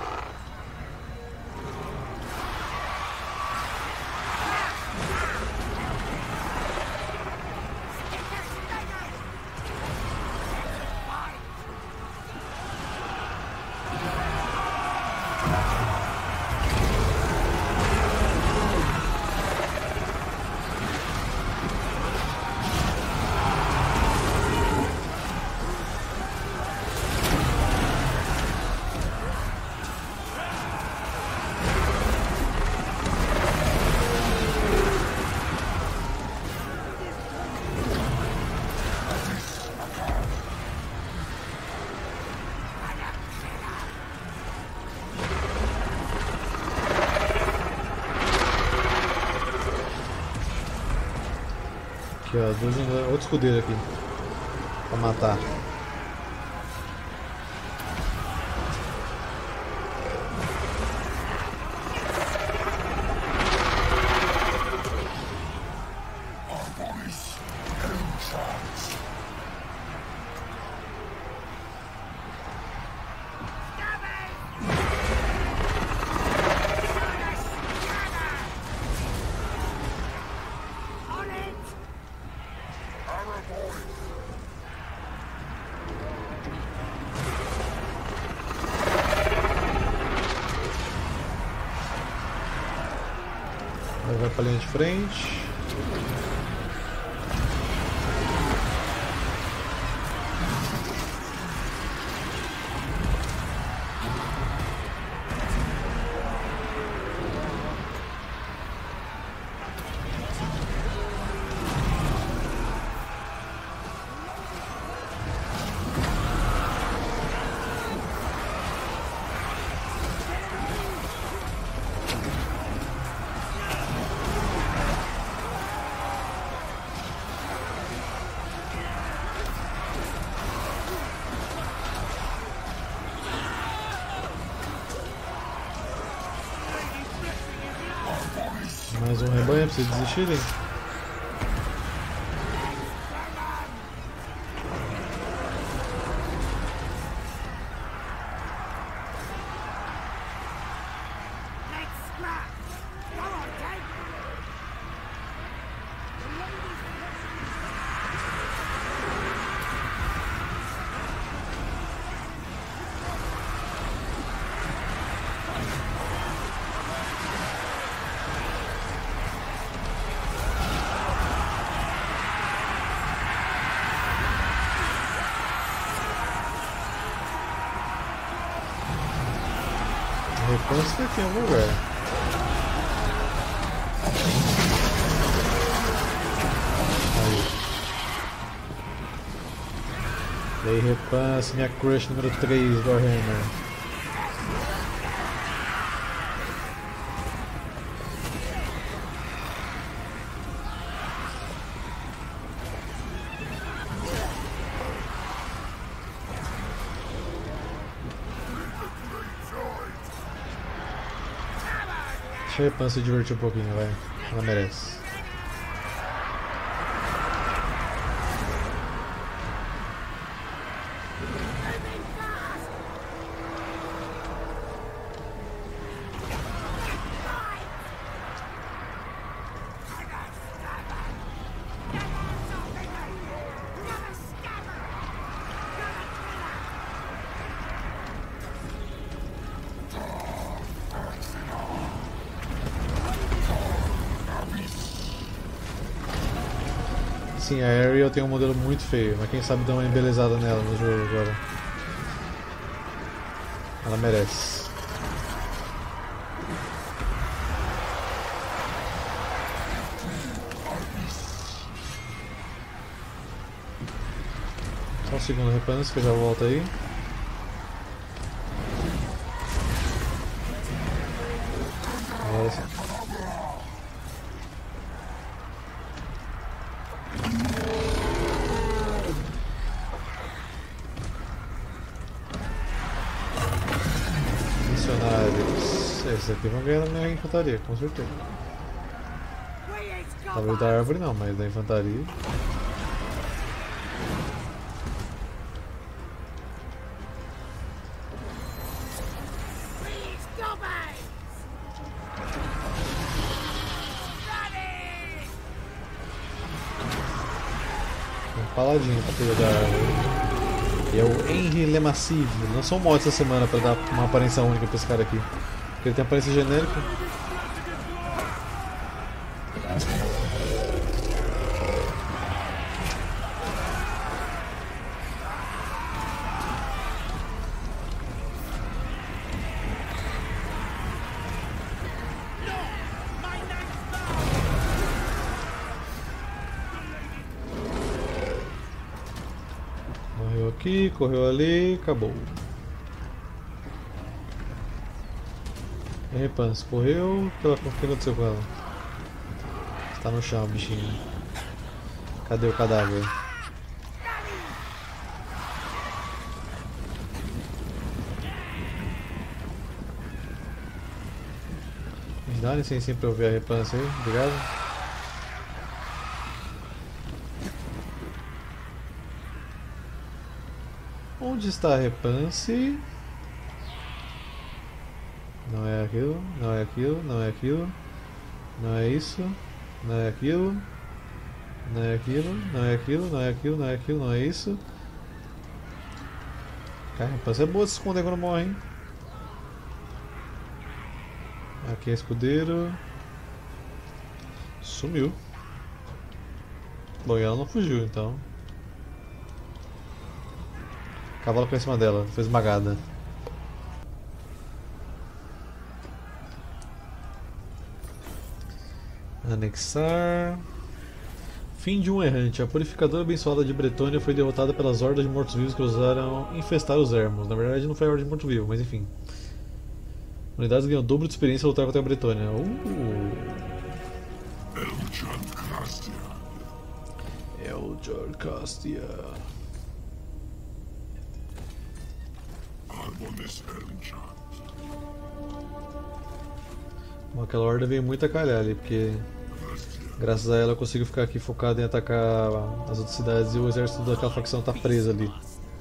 Aqui, ó, dois, outro escudeiro aqui pra matar. Aí vai pra linha de frente. Mais um rebanho pra vocês desistirem. Repanse aqui em algum lugar. Aí. E aí, Repanse, minha crush número três do Warhammer. Deixa a Repan se divertir um pouquinho, vai. Ela merece. Sim, a Ariel tem um modelo muito feio, mas quem sabe dar uma embelezada nela no jogo agora. Ela merece. Só um segundo, Repanse, que eu já volto aí. Agora sim. Esse aqui vão ganhar na minha infantaria, com certeza. Talvez da árvore não, mas da infantaria. Um paladinho pra pegar da árvore. E é o Henry Lemassive. Lançou um mod essa semana pra dar uma aparência única pra esse cara aqui. Porque ele tem aparência genérica. Correu aqui, correu ali, acabou. E aí, Pans, correu? O que aconteceu com ela? Está no chão, bichinho. Cadê o cadáver? Me dá licença pra eu ver a repança aí, obrigado. Onde está a repance? Não é aquilo, não é aquilo, não é aquilo. Não é isso, não é aquilo. Não é aquilo, não é aquilo, não é aquilo, não é aquilo, não é isso. Cara, a repance é boa de se esconder quando morre, hein? Aqui é escudeiro. Sumiu. Bom, e ela não fugiu, então. Cavalo pra cima dela, foi esmagada. Anexar. Fim de um errante. A purificadora abençoada de Bretônia foi derrotada pelas hordas de mortos-vivos que ousaram infestar os ermos. Na verdade não foi a horda de mortos-vivos, mas enfim. Unidades ganham o dobro de experiência ao lutar contra a Bretônia. Uh. Eljor Castia. Eljor Castia. Bom, aquela horda veio muito a calhar ali, porque graças a ela eu consigo ficar aqui focado em atacar as outras cidades e o exército daquela facção tá preso ali.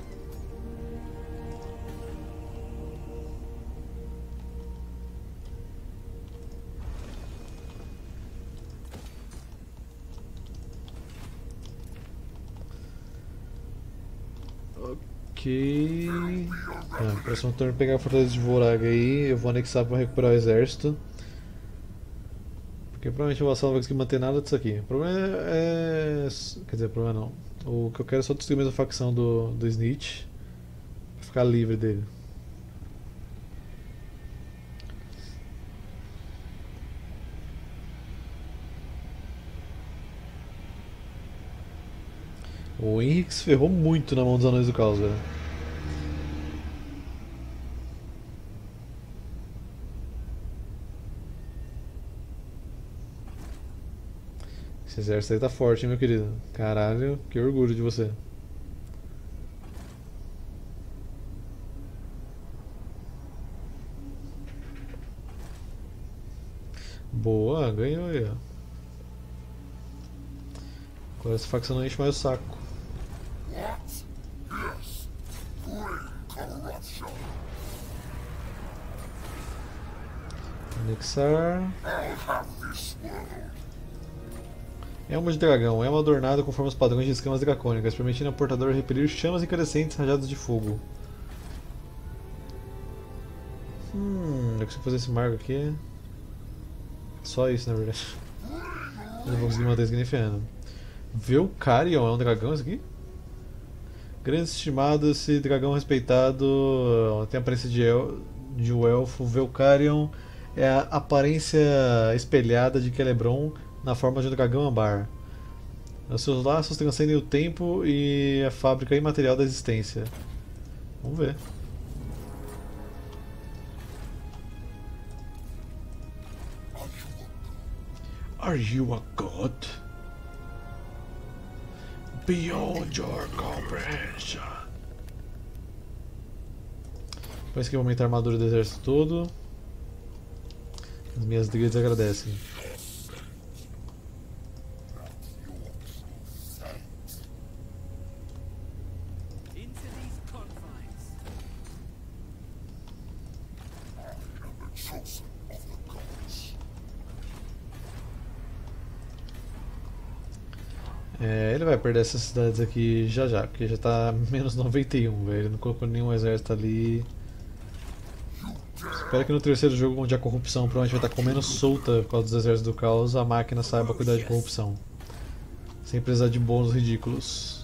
Ok. Ah, próximo turno pegar a fortaleza de Vorag aí, eu vou anexar para recuperar o exército. Porque provavelmente o vassalo não vai conseguir manter nada disso aqui. O problema é. Quer dizer, o problema não. O que eu quero é só destruir a mesma facção do, do Snitch. Pra ficar livre dele. O Henrique se ferrou muito na mão dos Anões do Caos, velho. Esse exército aí tá forte, hein, meu querido. Caralho, que orgulho de você. Boa, ganhou aí, ó. Agora essa facção não enche mais o saco. Anexar. Elmo de dragão. Elmo adornado com formas padrões de escamas dracônicas, permitindo ao portador repelir chamas incandescentes rajadas de fogo. Hum, eu consigo fazer esse marco aqui. Só isso, na verdade. Eu não vou conseguir manter isso aqui nem ferrando. Velcarion é um dragão isso aqui? Grande estimado, esse dragão respeitado tem a aparência de, el de um elfo. Velcarion é a aparência espelhada de Celebron na forma de um dragão ambar. Os seus laços transcendem o tempo e a fábrica imaterial da existência. Vamos ver. Are you a god? Beyond your comprehension. Parece que eu vou aumentar a armadura do exército todo. As minhas druidas agradecem. Into these confines. É, ele vai perder essas cidades aqui já já, porque já tá menos noventa e um, velho. Ele não colocou nenhum exército ali. Espero que no terceiro jogo, onde a corrupção provavelmente vai estar comendo solta por causa dos exércitos do caos, a máquina saiba cuidar de corrupção. Sem precisar de bônus ridículos.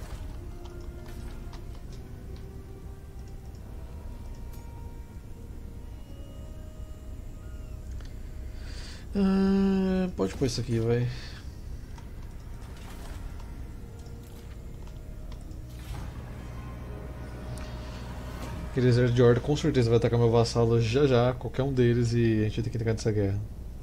Ah, pode pôr isso aqui, vai. Aquele exército de horda com certeza vai atacar meu vassalo já já, qualquer um deles, e a gente vai ter que entrar nessa guerra.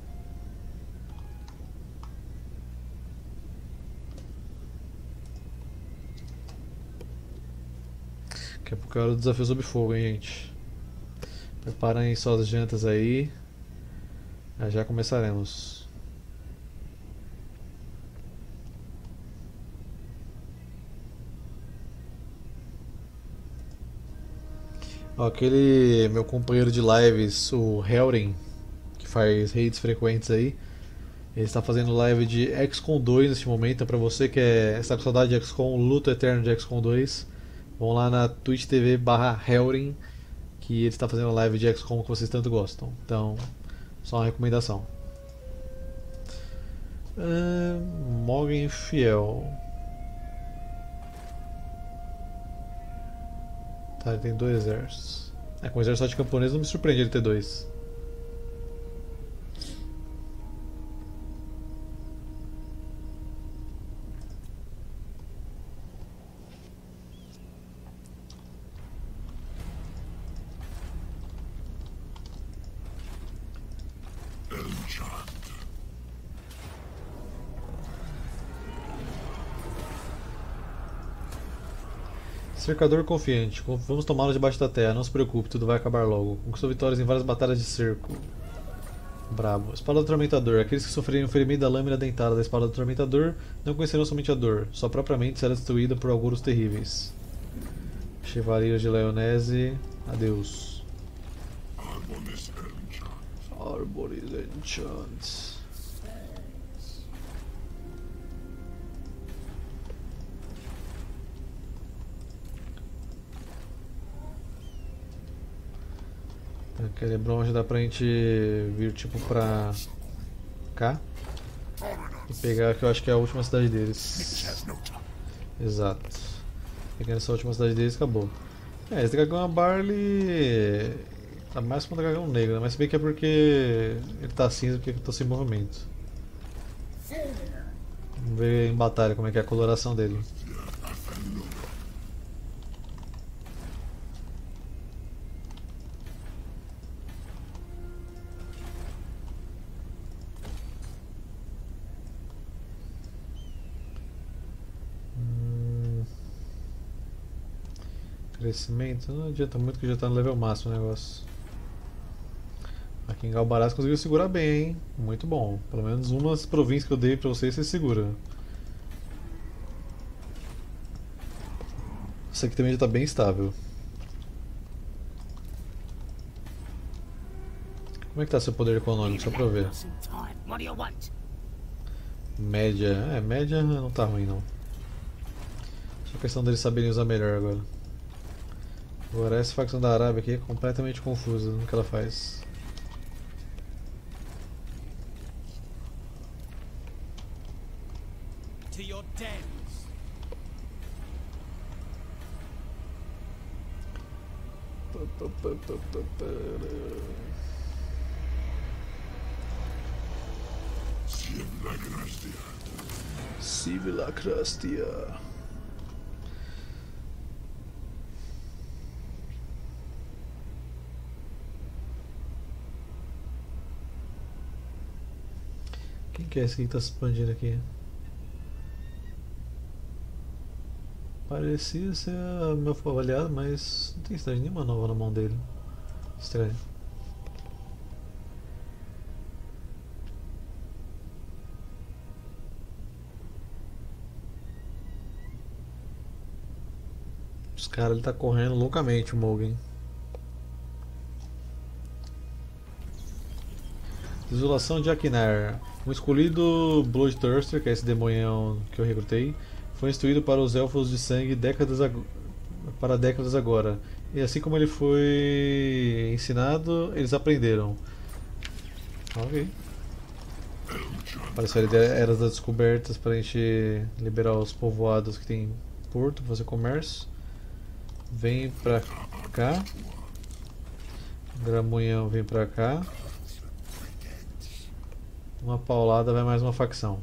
Daqui a pouco é hora do desafio sob fogo, hein, gente. Preparem suas jantas aí. Já já começaremos. Ó, aquele meu companheiro de lives, o Helren, que faz raids frequentes aí, ele está fazendo live de X COM dois neste momento. Então, pra você que é, está com saudade de X COM, luto eterno de X COM dois, vão lá na twitch T V barra Helren, que ele está fazendo live de X COM que vocês tanto gostam. Então, só uma recomendação. Uh, Morgan Fiel. Tá, ele tem dois exércitos. É, com o exército de camponês não me surpreende ele ter dois. Cercador confiante. Vamos tomá-lo debaixo da terra. Não se preocupe, tudo vai acabar logo. Conquistou vitórias em várias batalhas de cerco. Brabo. Espada do Tormentador. Aqueles que sofrerem o ferimento da lâmina dentada da espada do Tormentador não conhecerão somente a dor. Sua própria mente será destruída por augúrios terríveis. Chevalier de Leonese. Adeus. Arboris Enchant. Aquele bronze dá pra gente vir tipo pra cá e pegar, que eu acho que é a última cidade deles. Exato. Pegando essa última cidade deles, acabou. É, esse dragão Barley tá mais com um dragão negro, né? Mas se bem que é porque ele tá cinza, porque eu tô sem movimento. Vamos ver em batalha como é que é a coloração dele. Crescimento, não adianta muito que já está no level máximo o negócio. Aqui em Galbaraz conseguiu segurar bem, hein? Muito bom. Pelo menos umas províncias que eu dei pra vocês, você segura. Isso aqui também já está bem estável. Como é que tá seu poder econômico? Só pra eu ver. Média. É, média não tá ruim não. Só questão deles saberem usar melhor agora. Agora essa facção da Arábia aqui é completamente confusa no que ela faz. To your dens. Civilacrastia. Quem que é esse que está se expandindo aqui? Parecia ser meu aliado, mas não tem cidade nenhuma nova na mão dele. Estranho. Cara, ele tá correndo loucamente, o Mogan. Desolação de Akinar. Um escolhido Bloodthirster, que é esse demonhão que eu recrutei, foi instruído para os elfos de sangue décadas ag... para décadas agora. E assim como ele foi ensinado, eles aprenderam. Ok. Apareceu a Era das Descobertas para a gente liberar os povoados que tem porto, fazer comércio. Vem pra cá. Gramunhão vem pra cá. Uma paulada, vai mais uma facção.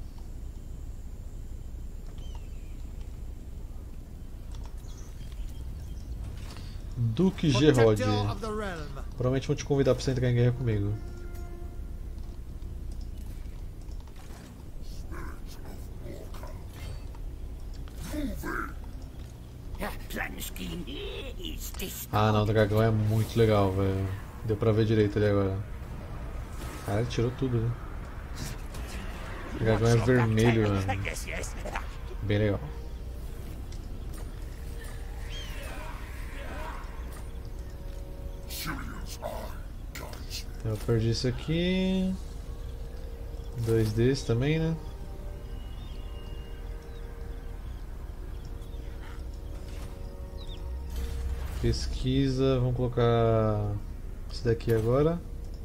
Duque Gerod. Provavelmente vão te convidar pra você entrar em guerra comigo. Ah não, o dragão é muito legal, velho. Deu pra ver direito ali agora. Cara, ele tirou tudo, né? O dragão é vermelho, mano. Bem legal. Eu perdi isso aqui. Dois desses também, né? Pesquisa, vamos colocar esse daqui agora.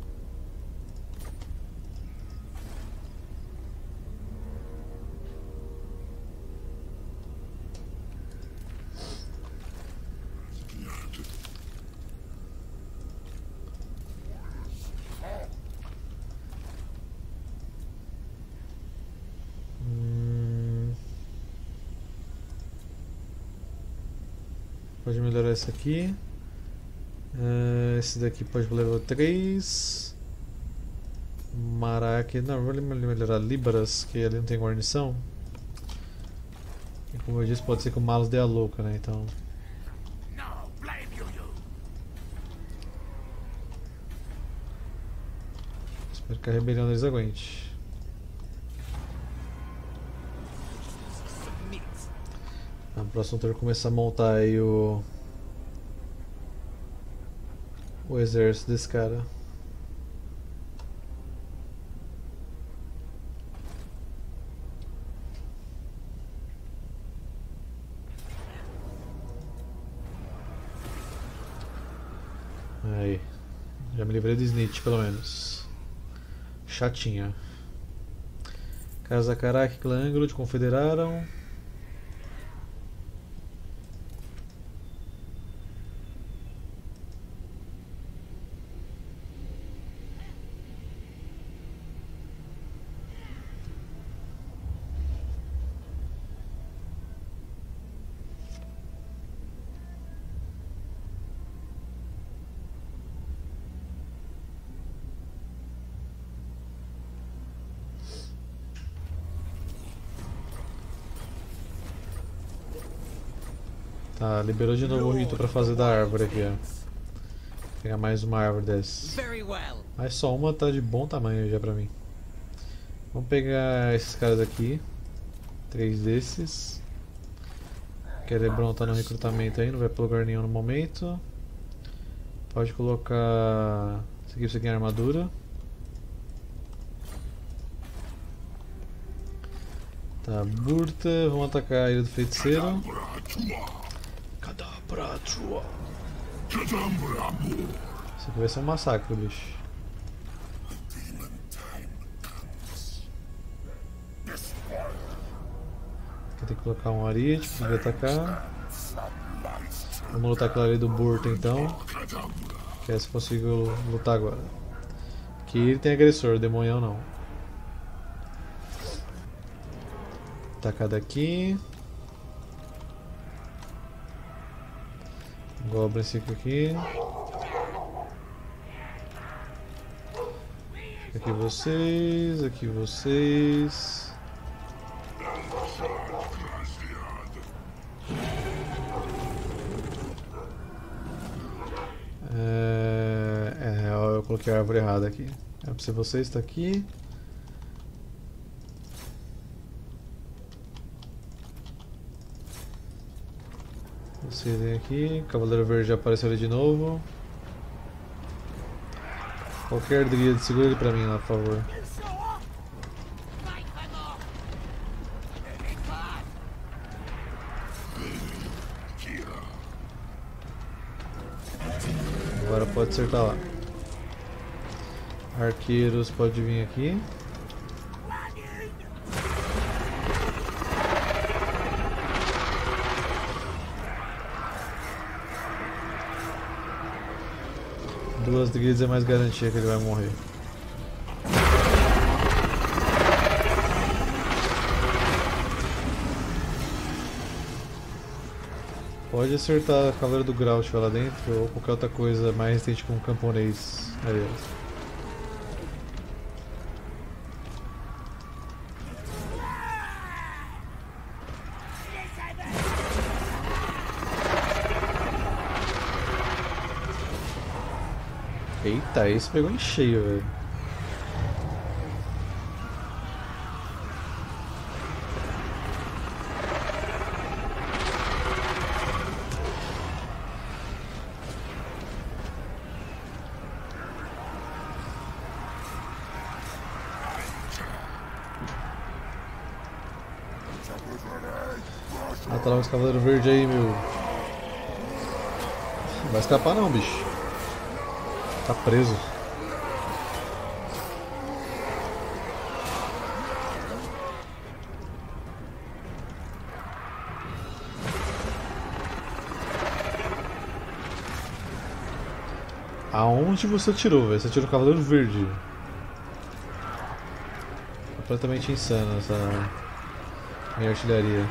Pode melhorar esse aqui. Uh, esse daqui pode pro level três. Maraca. Não, vou melhorar Libras, que ali não tem guarnição. E como eu disse, pode ser que o Malus dê a louca, né? Então. Espero que a rebelião deles aguente. Na próxima turno começar a montar aí o o exército desse cara. Aí, já me livrei do Snitch pelo menos. Chatinha. Kazakaraki e Clã Angrod confederaram. Tá, liberou de novo o rito pra fazer da árvore aqui, ó. Vou pegar mais uma árvore dessas. Mas só uma tá de bom tamanho já pra mim. Vamos pegar esses caras aqui. Três desses. Querebron tá no recrutamento aí, não vai pra lugar nenhum no momento. Pode colocar... Isso aqui, isso aqui é armadura. Tá, Burta, vamos atacar a ilha do feiticeiro. Isso aqui vai ser um massacre, bicho. Aqui tem que colocar um ariete pra poder atacar. Vamos lutar com a ilha do Burta então. Que é se consigo lutar agora. Aqui ele tem agressor, demonhão não. Atacar daqui. Goblin fica aqui. Aqui vocês, aqui vocês. É, é, eu coloquei a árvore errada aqui. É pra ser vocês, tá aqui. Esse item aqui, Cavaleiro Verde apareceu ali de novo. Qualquer druida, segura ele pra mim lá, por favor. Agora pode acertar lá. Arqueiros pode vir aqui. Duas druidas é mais garantia que ele vai morrer. Pode acertar a Cavaleiro do Grau se estiver lá dentro ou qualquer outra coisa mais resistente com um camponês. Aí, eita, esse pegou em cheio, velho. Mata logo esse Cavaleiro Verde aí, meu. Não vai escapar não, bicho. Tá preso. Aonde você atirou, velho? Você atirou o Cavaleiro Verde. Completamente insano essa minha artilharia.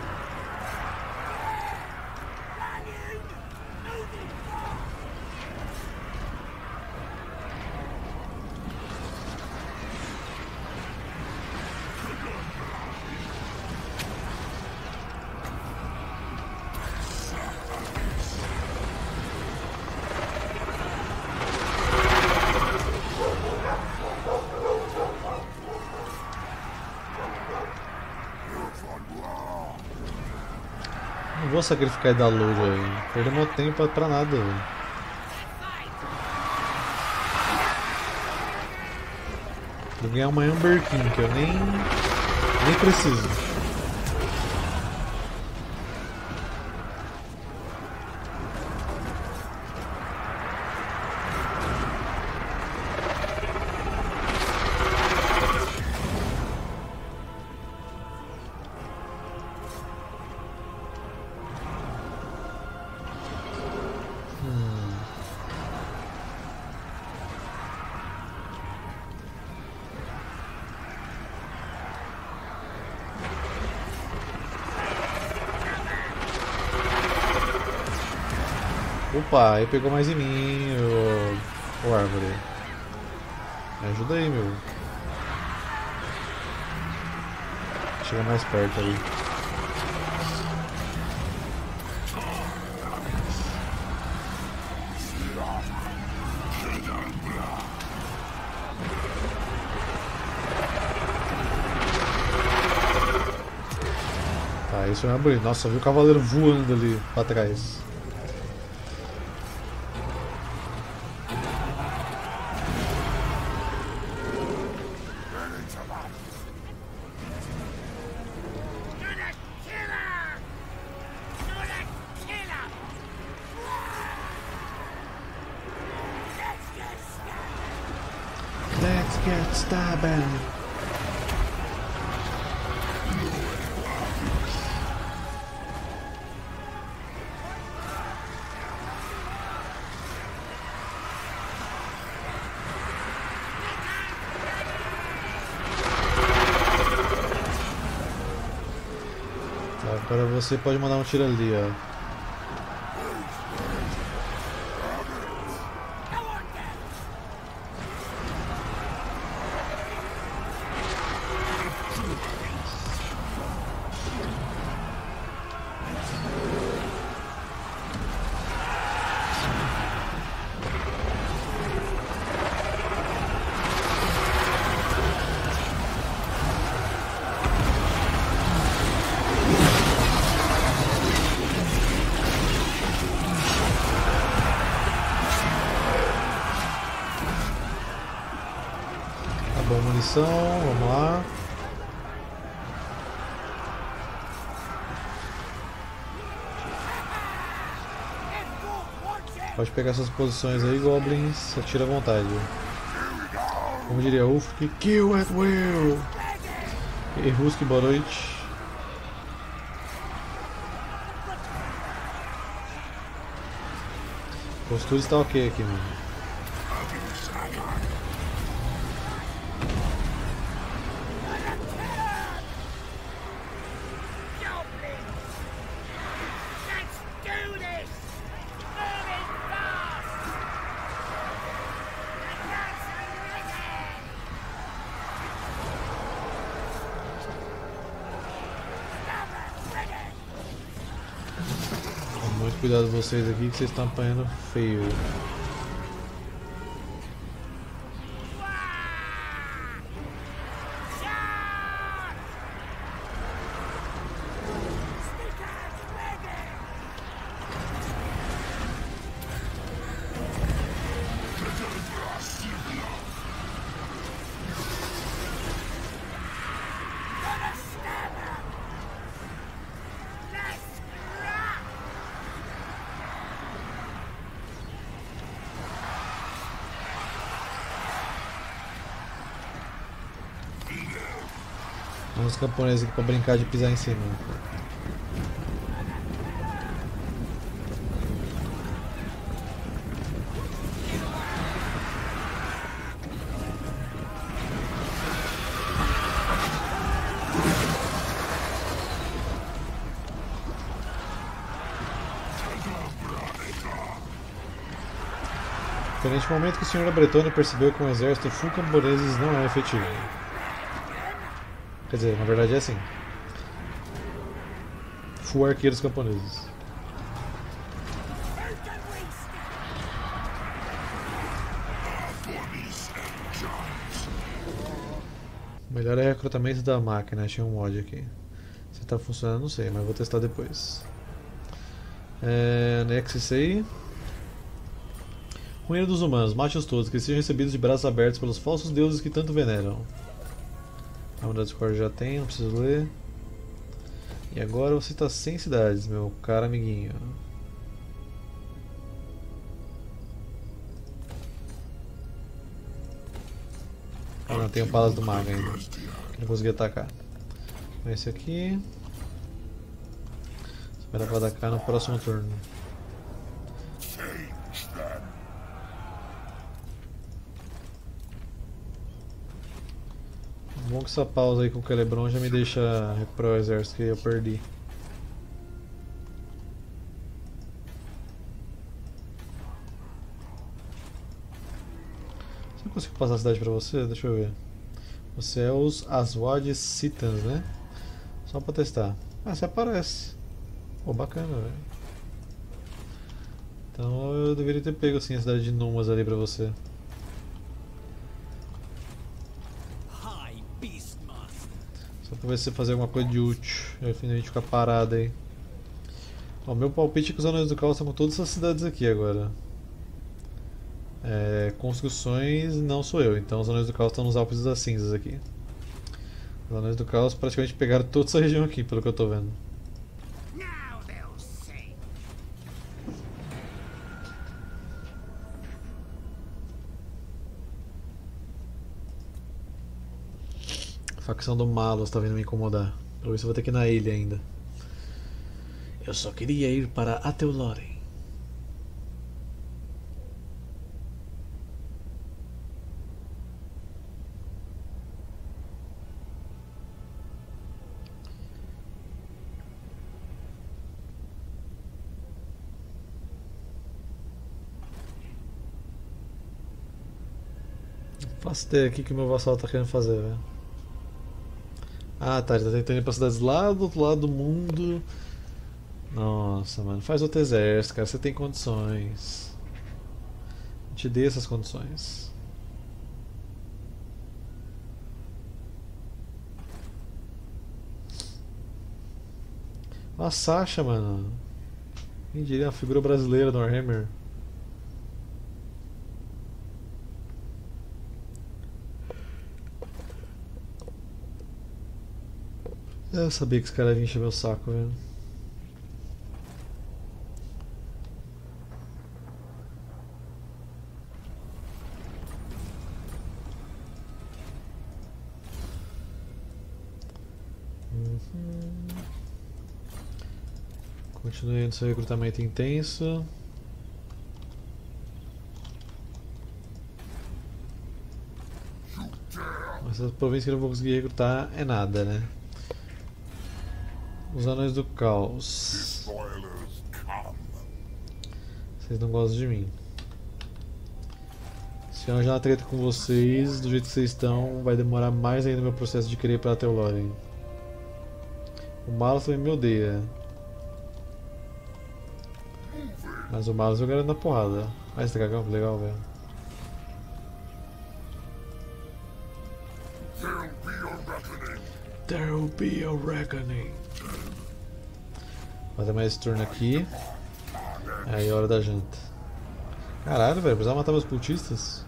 Não vou sacrificar e dar load aí. Perder meu tempo pra nada, velho. Vou ganhar uma Amber King que eu nem, nem preciso. Opa, aí pegou mais em mim, o, o árvore. Me ajuda aí, meu. Chega mais perto ali. Tá, isso é bonito. Nossa, eu vi o cavaleiro voando ali pra trás. Let's get stabbing. Agora você pode mandar um tiro ali, ó. missão, vamos lá. Pode pegar suas posições aí, Goblins, atira à vontade. Como diria Ulf, kill at will! E aí, Rusk, boa noite. A postura está ok aqui, mano. Cuidado de vocês aqui que vocês estão apanhando feio. Os camponeses aqui pra brincar de pisar em cima. Foi neste momento que o senhor da Bretônia percebeu que um exército full camponeses não é efetivo. Quer dizer, na verdade é assim. Full arqueiros camponeses. Melhor é recrutamento da máquina, achei um mod aqui. Se tá funcionando, não sei, mas vou testar depois. É, next isso aí. Ruína dos humanos, mate-os todos, que sejam recebidos de braços abertos pelos falsos deuses que tanto veneram. A onda do Discord já tem, não preciso ler. E agora você está sem cidades, meu caro amiguinho. Ah não, tem o Palácio do Mago ainda, que não consegui atacar. Esse aqui. Espera para atacar no próximo turno. Bom que essa pausa aí com o Celebron já me deixa recuperar o exército que eu perdi. Se eu consigo passar a cidade pra você, deixa eu ver. Você é os Aswad Citans, né? Só pra testar. Ah, você aparece. Pô, bacana, velho. Então eu deveria ter pego assim a cidade de Numas ali pra você. Só pra ver se você fazer alguma coisa de útil. Eu finalmente ficar parado aí. O meu palpite é que os Anões do Caos estão com todas essas cidades aqui agora. É, construções não sou eu, então os Anões do Caos estão nos Alpes das Cinzas aqui. Os Anões do Caos praticamente pegaram toda essa região aqui, pelo que eu tô vendo. A facção do Malos tá vindo me incomodar. Pra ver se eu vou ter que ir na ilha ainda. Eu só queria ir para Ateuloren. Faço ideia aqui que o meu vassalo tá querendo fazer, velho. Ah, tá, ele tá tentando ir pra cidades lá do outro lado do mundo. Nossa, mano, faz outro exército, cara, você tem condições. Eu te dei essas condições. A Sasha, mano. Quem diria, uma figura brasileira do Warhammer. Eu sabia que esse cara vinha encher meu saco, velho. Uhum. Continuando seu recrutamento intenso. Essa província que eu não vou conseguir recrutar é nada, né? Os anões do caos. Vocês não gostam de mim. Se eu arranjar uma treta com vocês, do jeito que vocês estão, vai demorar mais ainda o meu processo de querer para Teoloren. O Malus também me odeia. Mas o Malus eu garanto na porrada. Ah, esse dragão que legal, velho. There'll be a reckoning. Vou fazer mais esse turno aqui. Aí é hora da janta. Caralho, velho, precisava matar meus cultistas.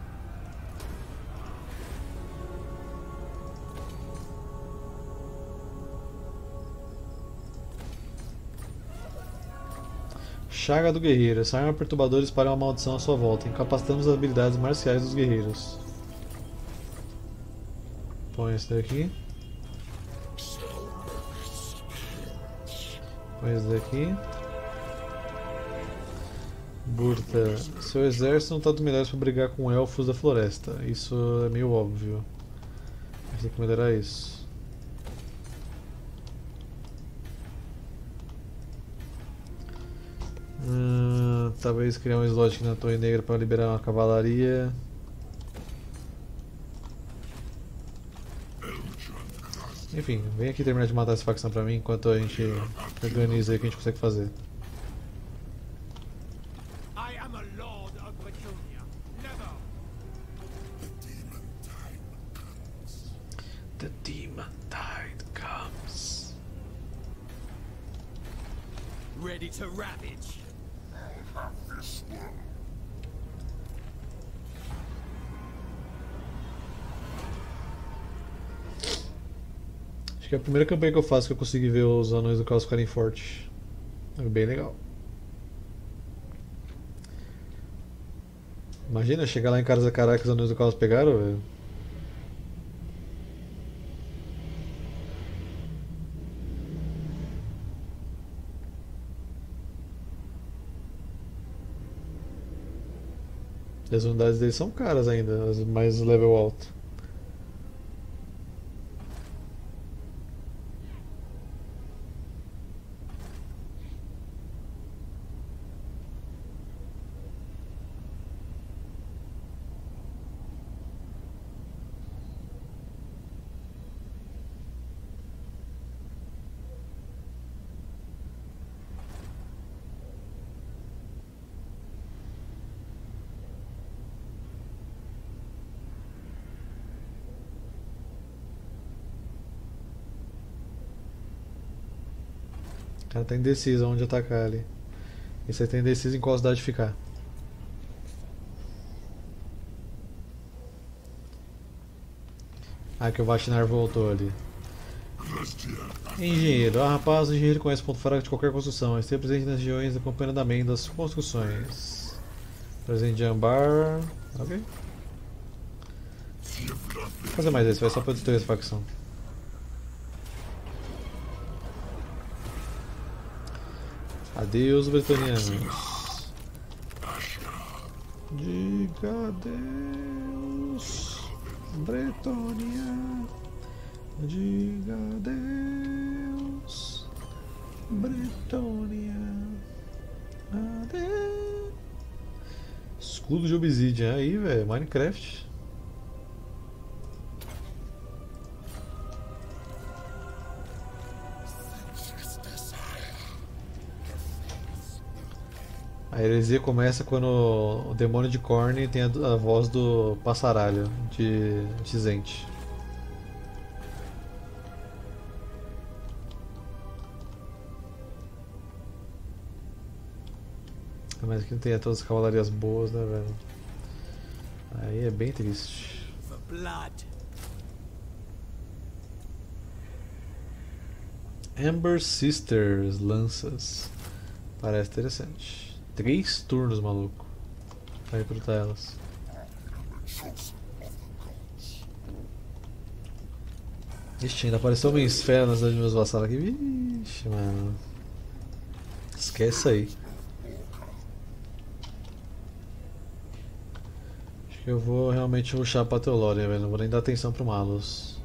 Chaga do guerreiro. Essa arma perturbadora espalha uma maldição à sua volta. Incapacitamos as habilidades marciais dos guerreiros. Põe esse daqui. Põe esse daqui. Burta. Seu exército não está dos melhores para brigar com elfos da floresta. Isso é meio óbvio. A gente tem que melhorar isso. Hum, talvez criar um slot aqui na Torre Negra para liberar uma cavalaria. Enfim, vem aqui terminar de matar essa facção pra mim enquanto a gente organiza aí o que a gente consegue fazer. I am a lord of Bretonnia. Never. The demon tide comes. Ready to ravage. Acho que é a primeira campanha que eu faço que eu consegui ver os anões do caos ficarem fortes. É bem legal. Imagina chegar lá em Carzacará que os anões do caos pegaram, velho. E as unidades deles são caras ainda, as mais level alto. O cara tá indeciso onde atacar ali. E você tá indeciso em qual cidade ficar. Ah, que o Vachinar voltou ali. Engenheiro. Ah, rapaz, o engenheiro conhece o ponto fraco de qualquer construção. Esteja presente nas regiões acompanhando o andamento das construções. Presente de Ambar. Ok. Vou fazer mais esse, vai só pra destruir essa facção. Adeus, bretonianos. Diga adeus, Bretonnia. Diga adeus, Bretonnia. Adeus. Escudo de obsidian aí, velho. Minecraft. A heresia começa quando o demônio de Khorne tem a, a voz do passaralho de Tizente. Mas aqui não tem todas as cavalarias boas, né, velho? Aí é bem triste. For blood. Amber Sisters, lanças. Parece interessante. Três turnos, maluco. Pra recrutar elas. Ixi, ainda apareceu uma esfera nas cidade dos meus vassalos aqui. Vixe, mano. Esquece aí. Acho que eu vou realmente rushar pra Teolória, velho. Não vou nem dar atenção pro Malus.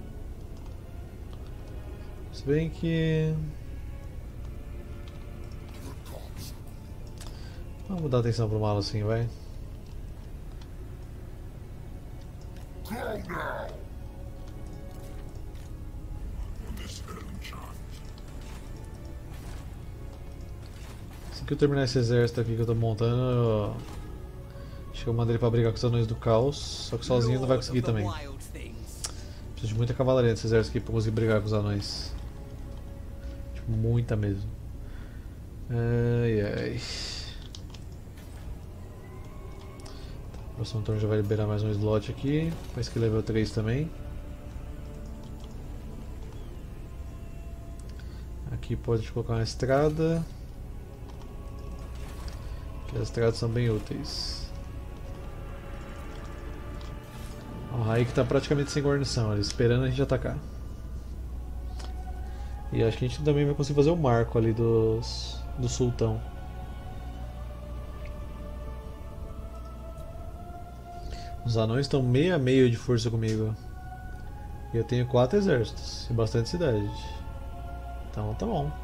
Se bem que... Vamos dar atenção pro Malus sim, vai. Assim que eu terminar esse exército aqui que eu tô montando, eu... acho que eu mandei ele pra brigar com os anões do caos, só que sozinho não vai conseguir também. Preciso de muita cavalaria nesse exército aqui pra conseguir brigar com os anões. Tipo, muita mesmo. Ai ai. Próximo turno já vai liberar mais um slot aqui. Parece que level três também. Aqui pode colocar uma estrada. Que as estradas são bem úteis. O Raik está praticamente sem guarnição, ali, esperando a gente atacar. E acho que a gente também vai conseguir fazer o marco ali dos, do sultão. Os anões estão meio a meio de força comigo. E eu tenho quatro exércitos e bastante cidade. Então tá bom.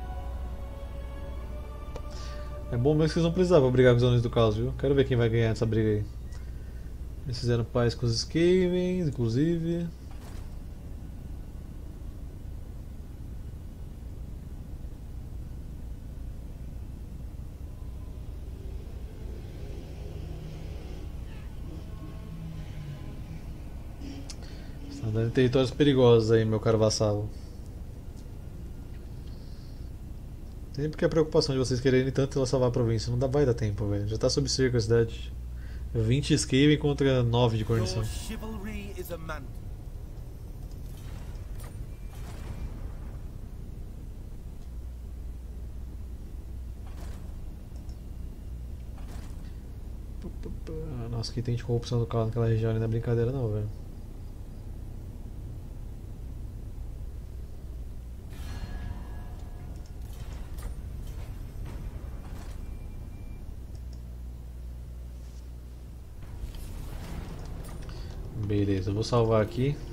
É bom mesmo que vocês não precisavam brigar com os anões do caos, viu? Quero ver quem vai ganhar essa briga aí. Eles fizeram paz com os Skavens, inclusive. Está andando em territórios perigosos aí, meu caro vassalo. Sempre que a preocupação de vocês quererem tanto salvar a província, não dá, vai dar tempo, velho. Já tá sob cerco a cidade. vinte Skaven contra nove de guarnição. Nossa, que tem de corrupção do caos naquela região não é brincadeira não, velho. Beleza, eu vou salvar aqui.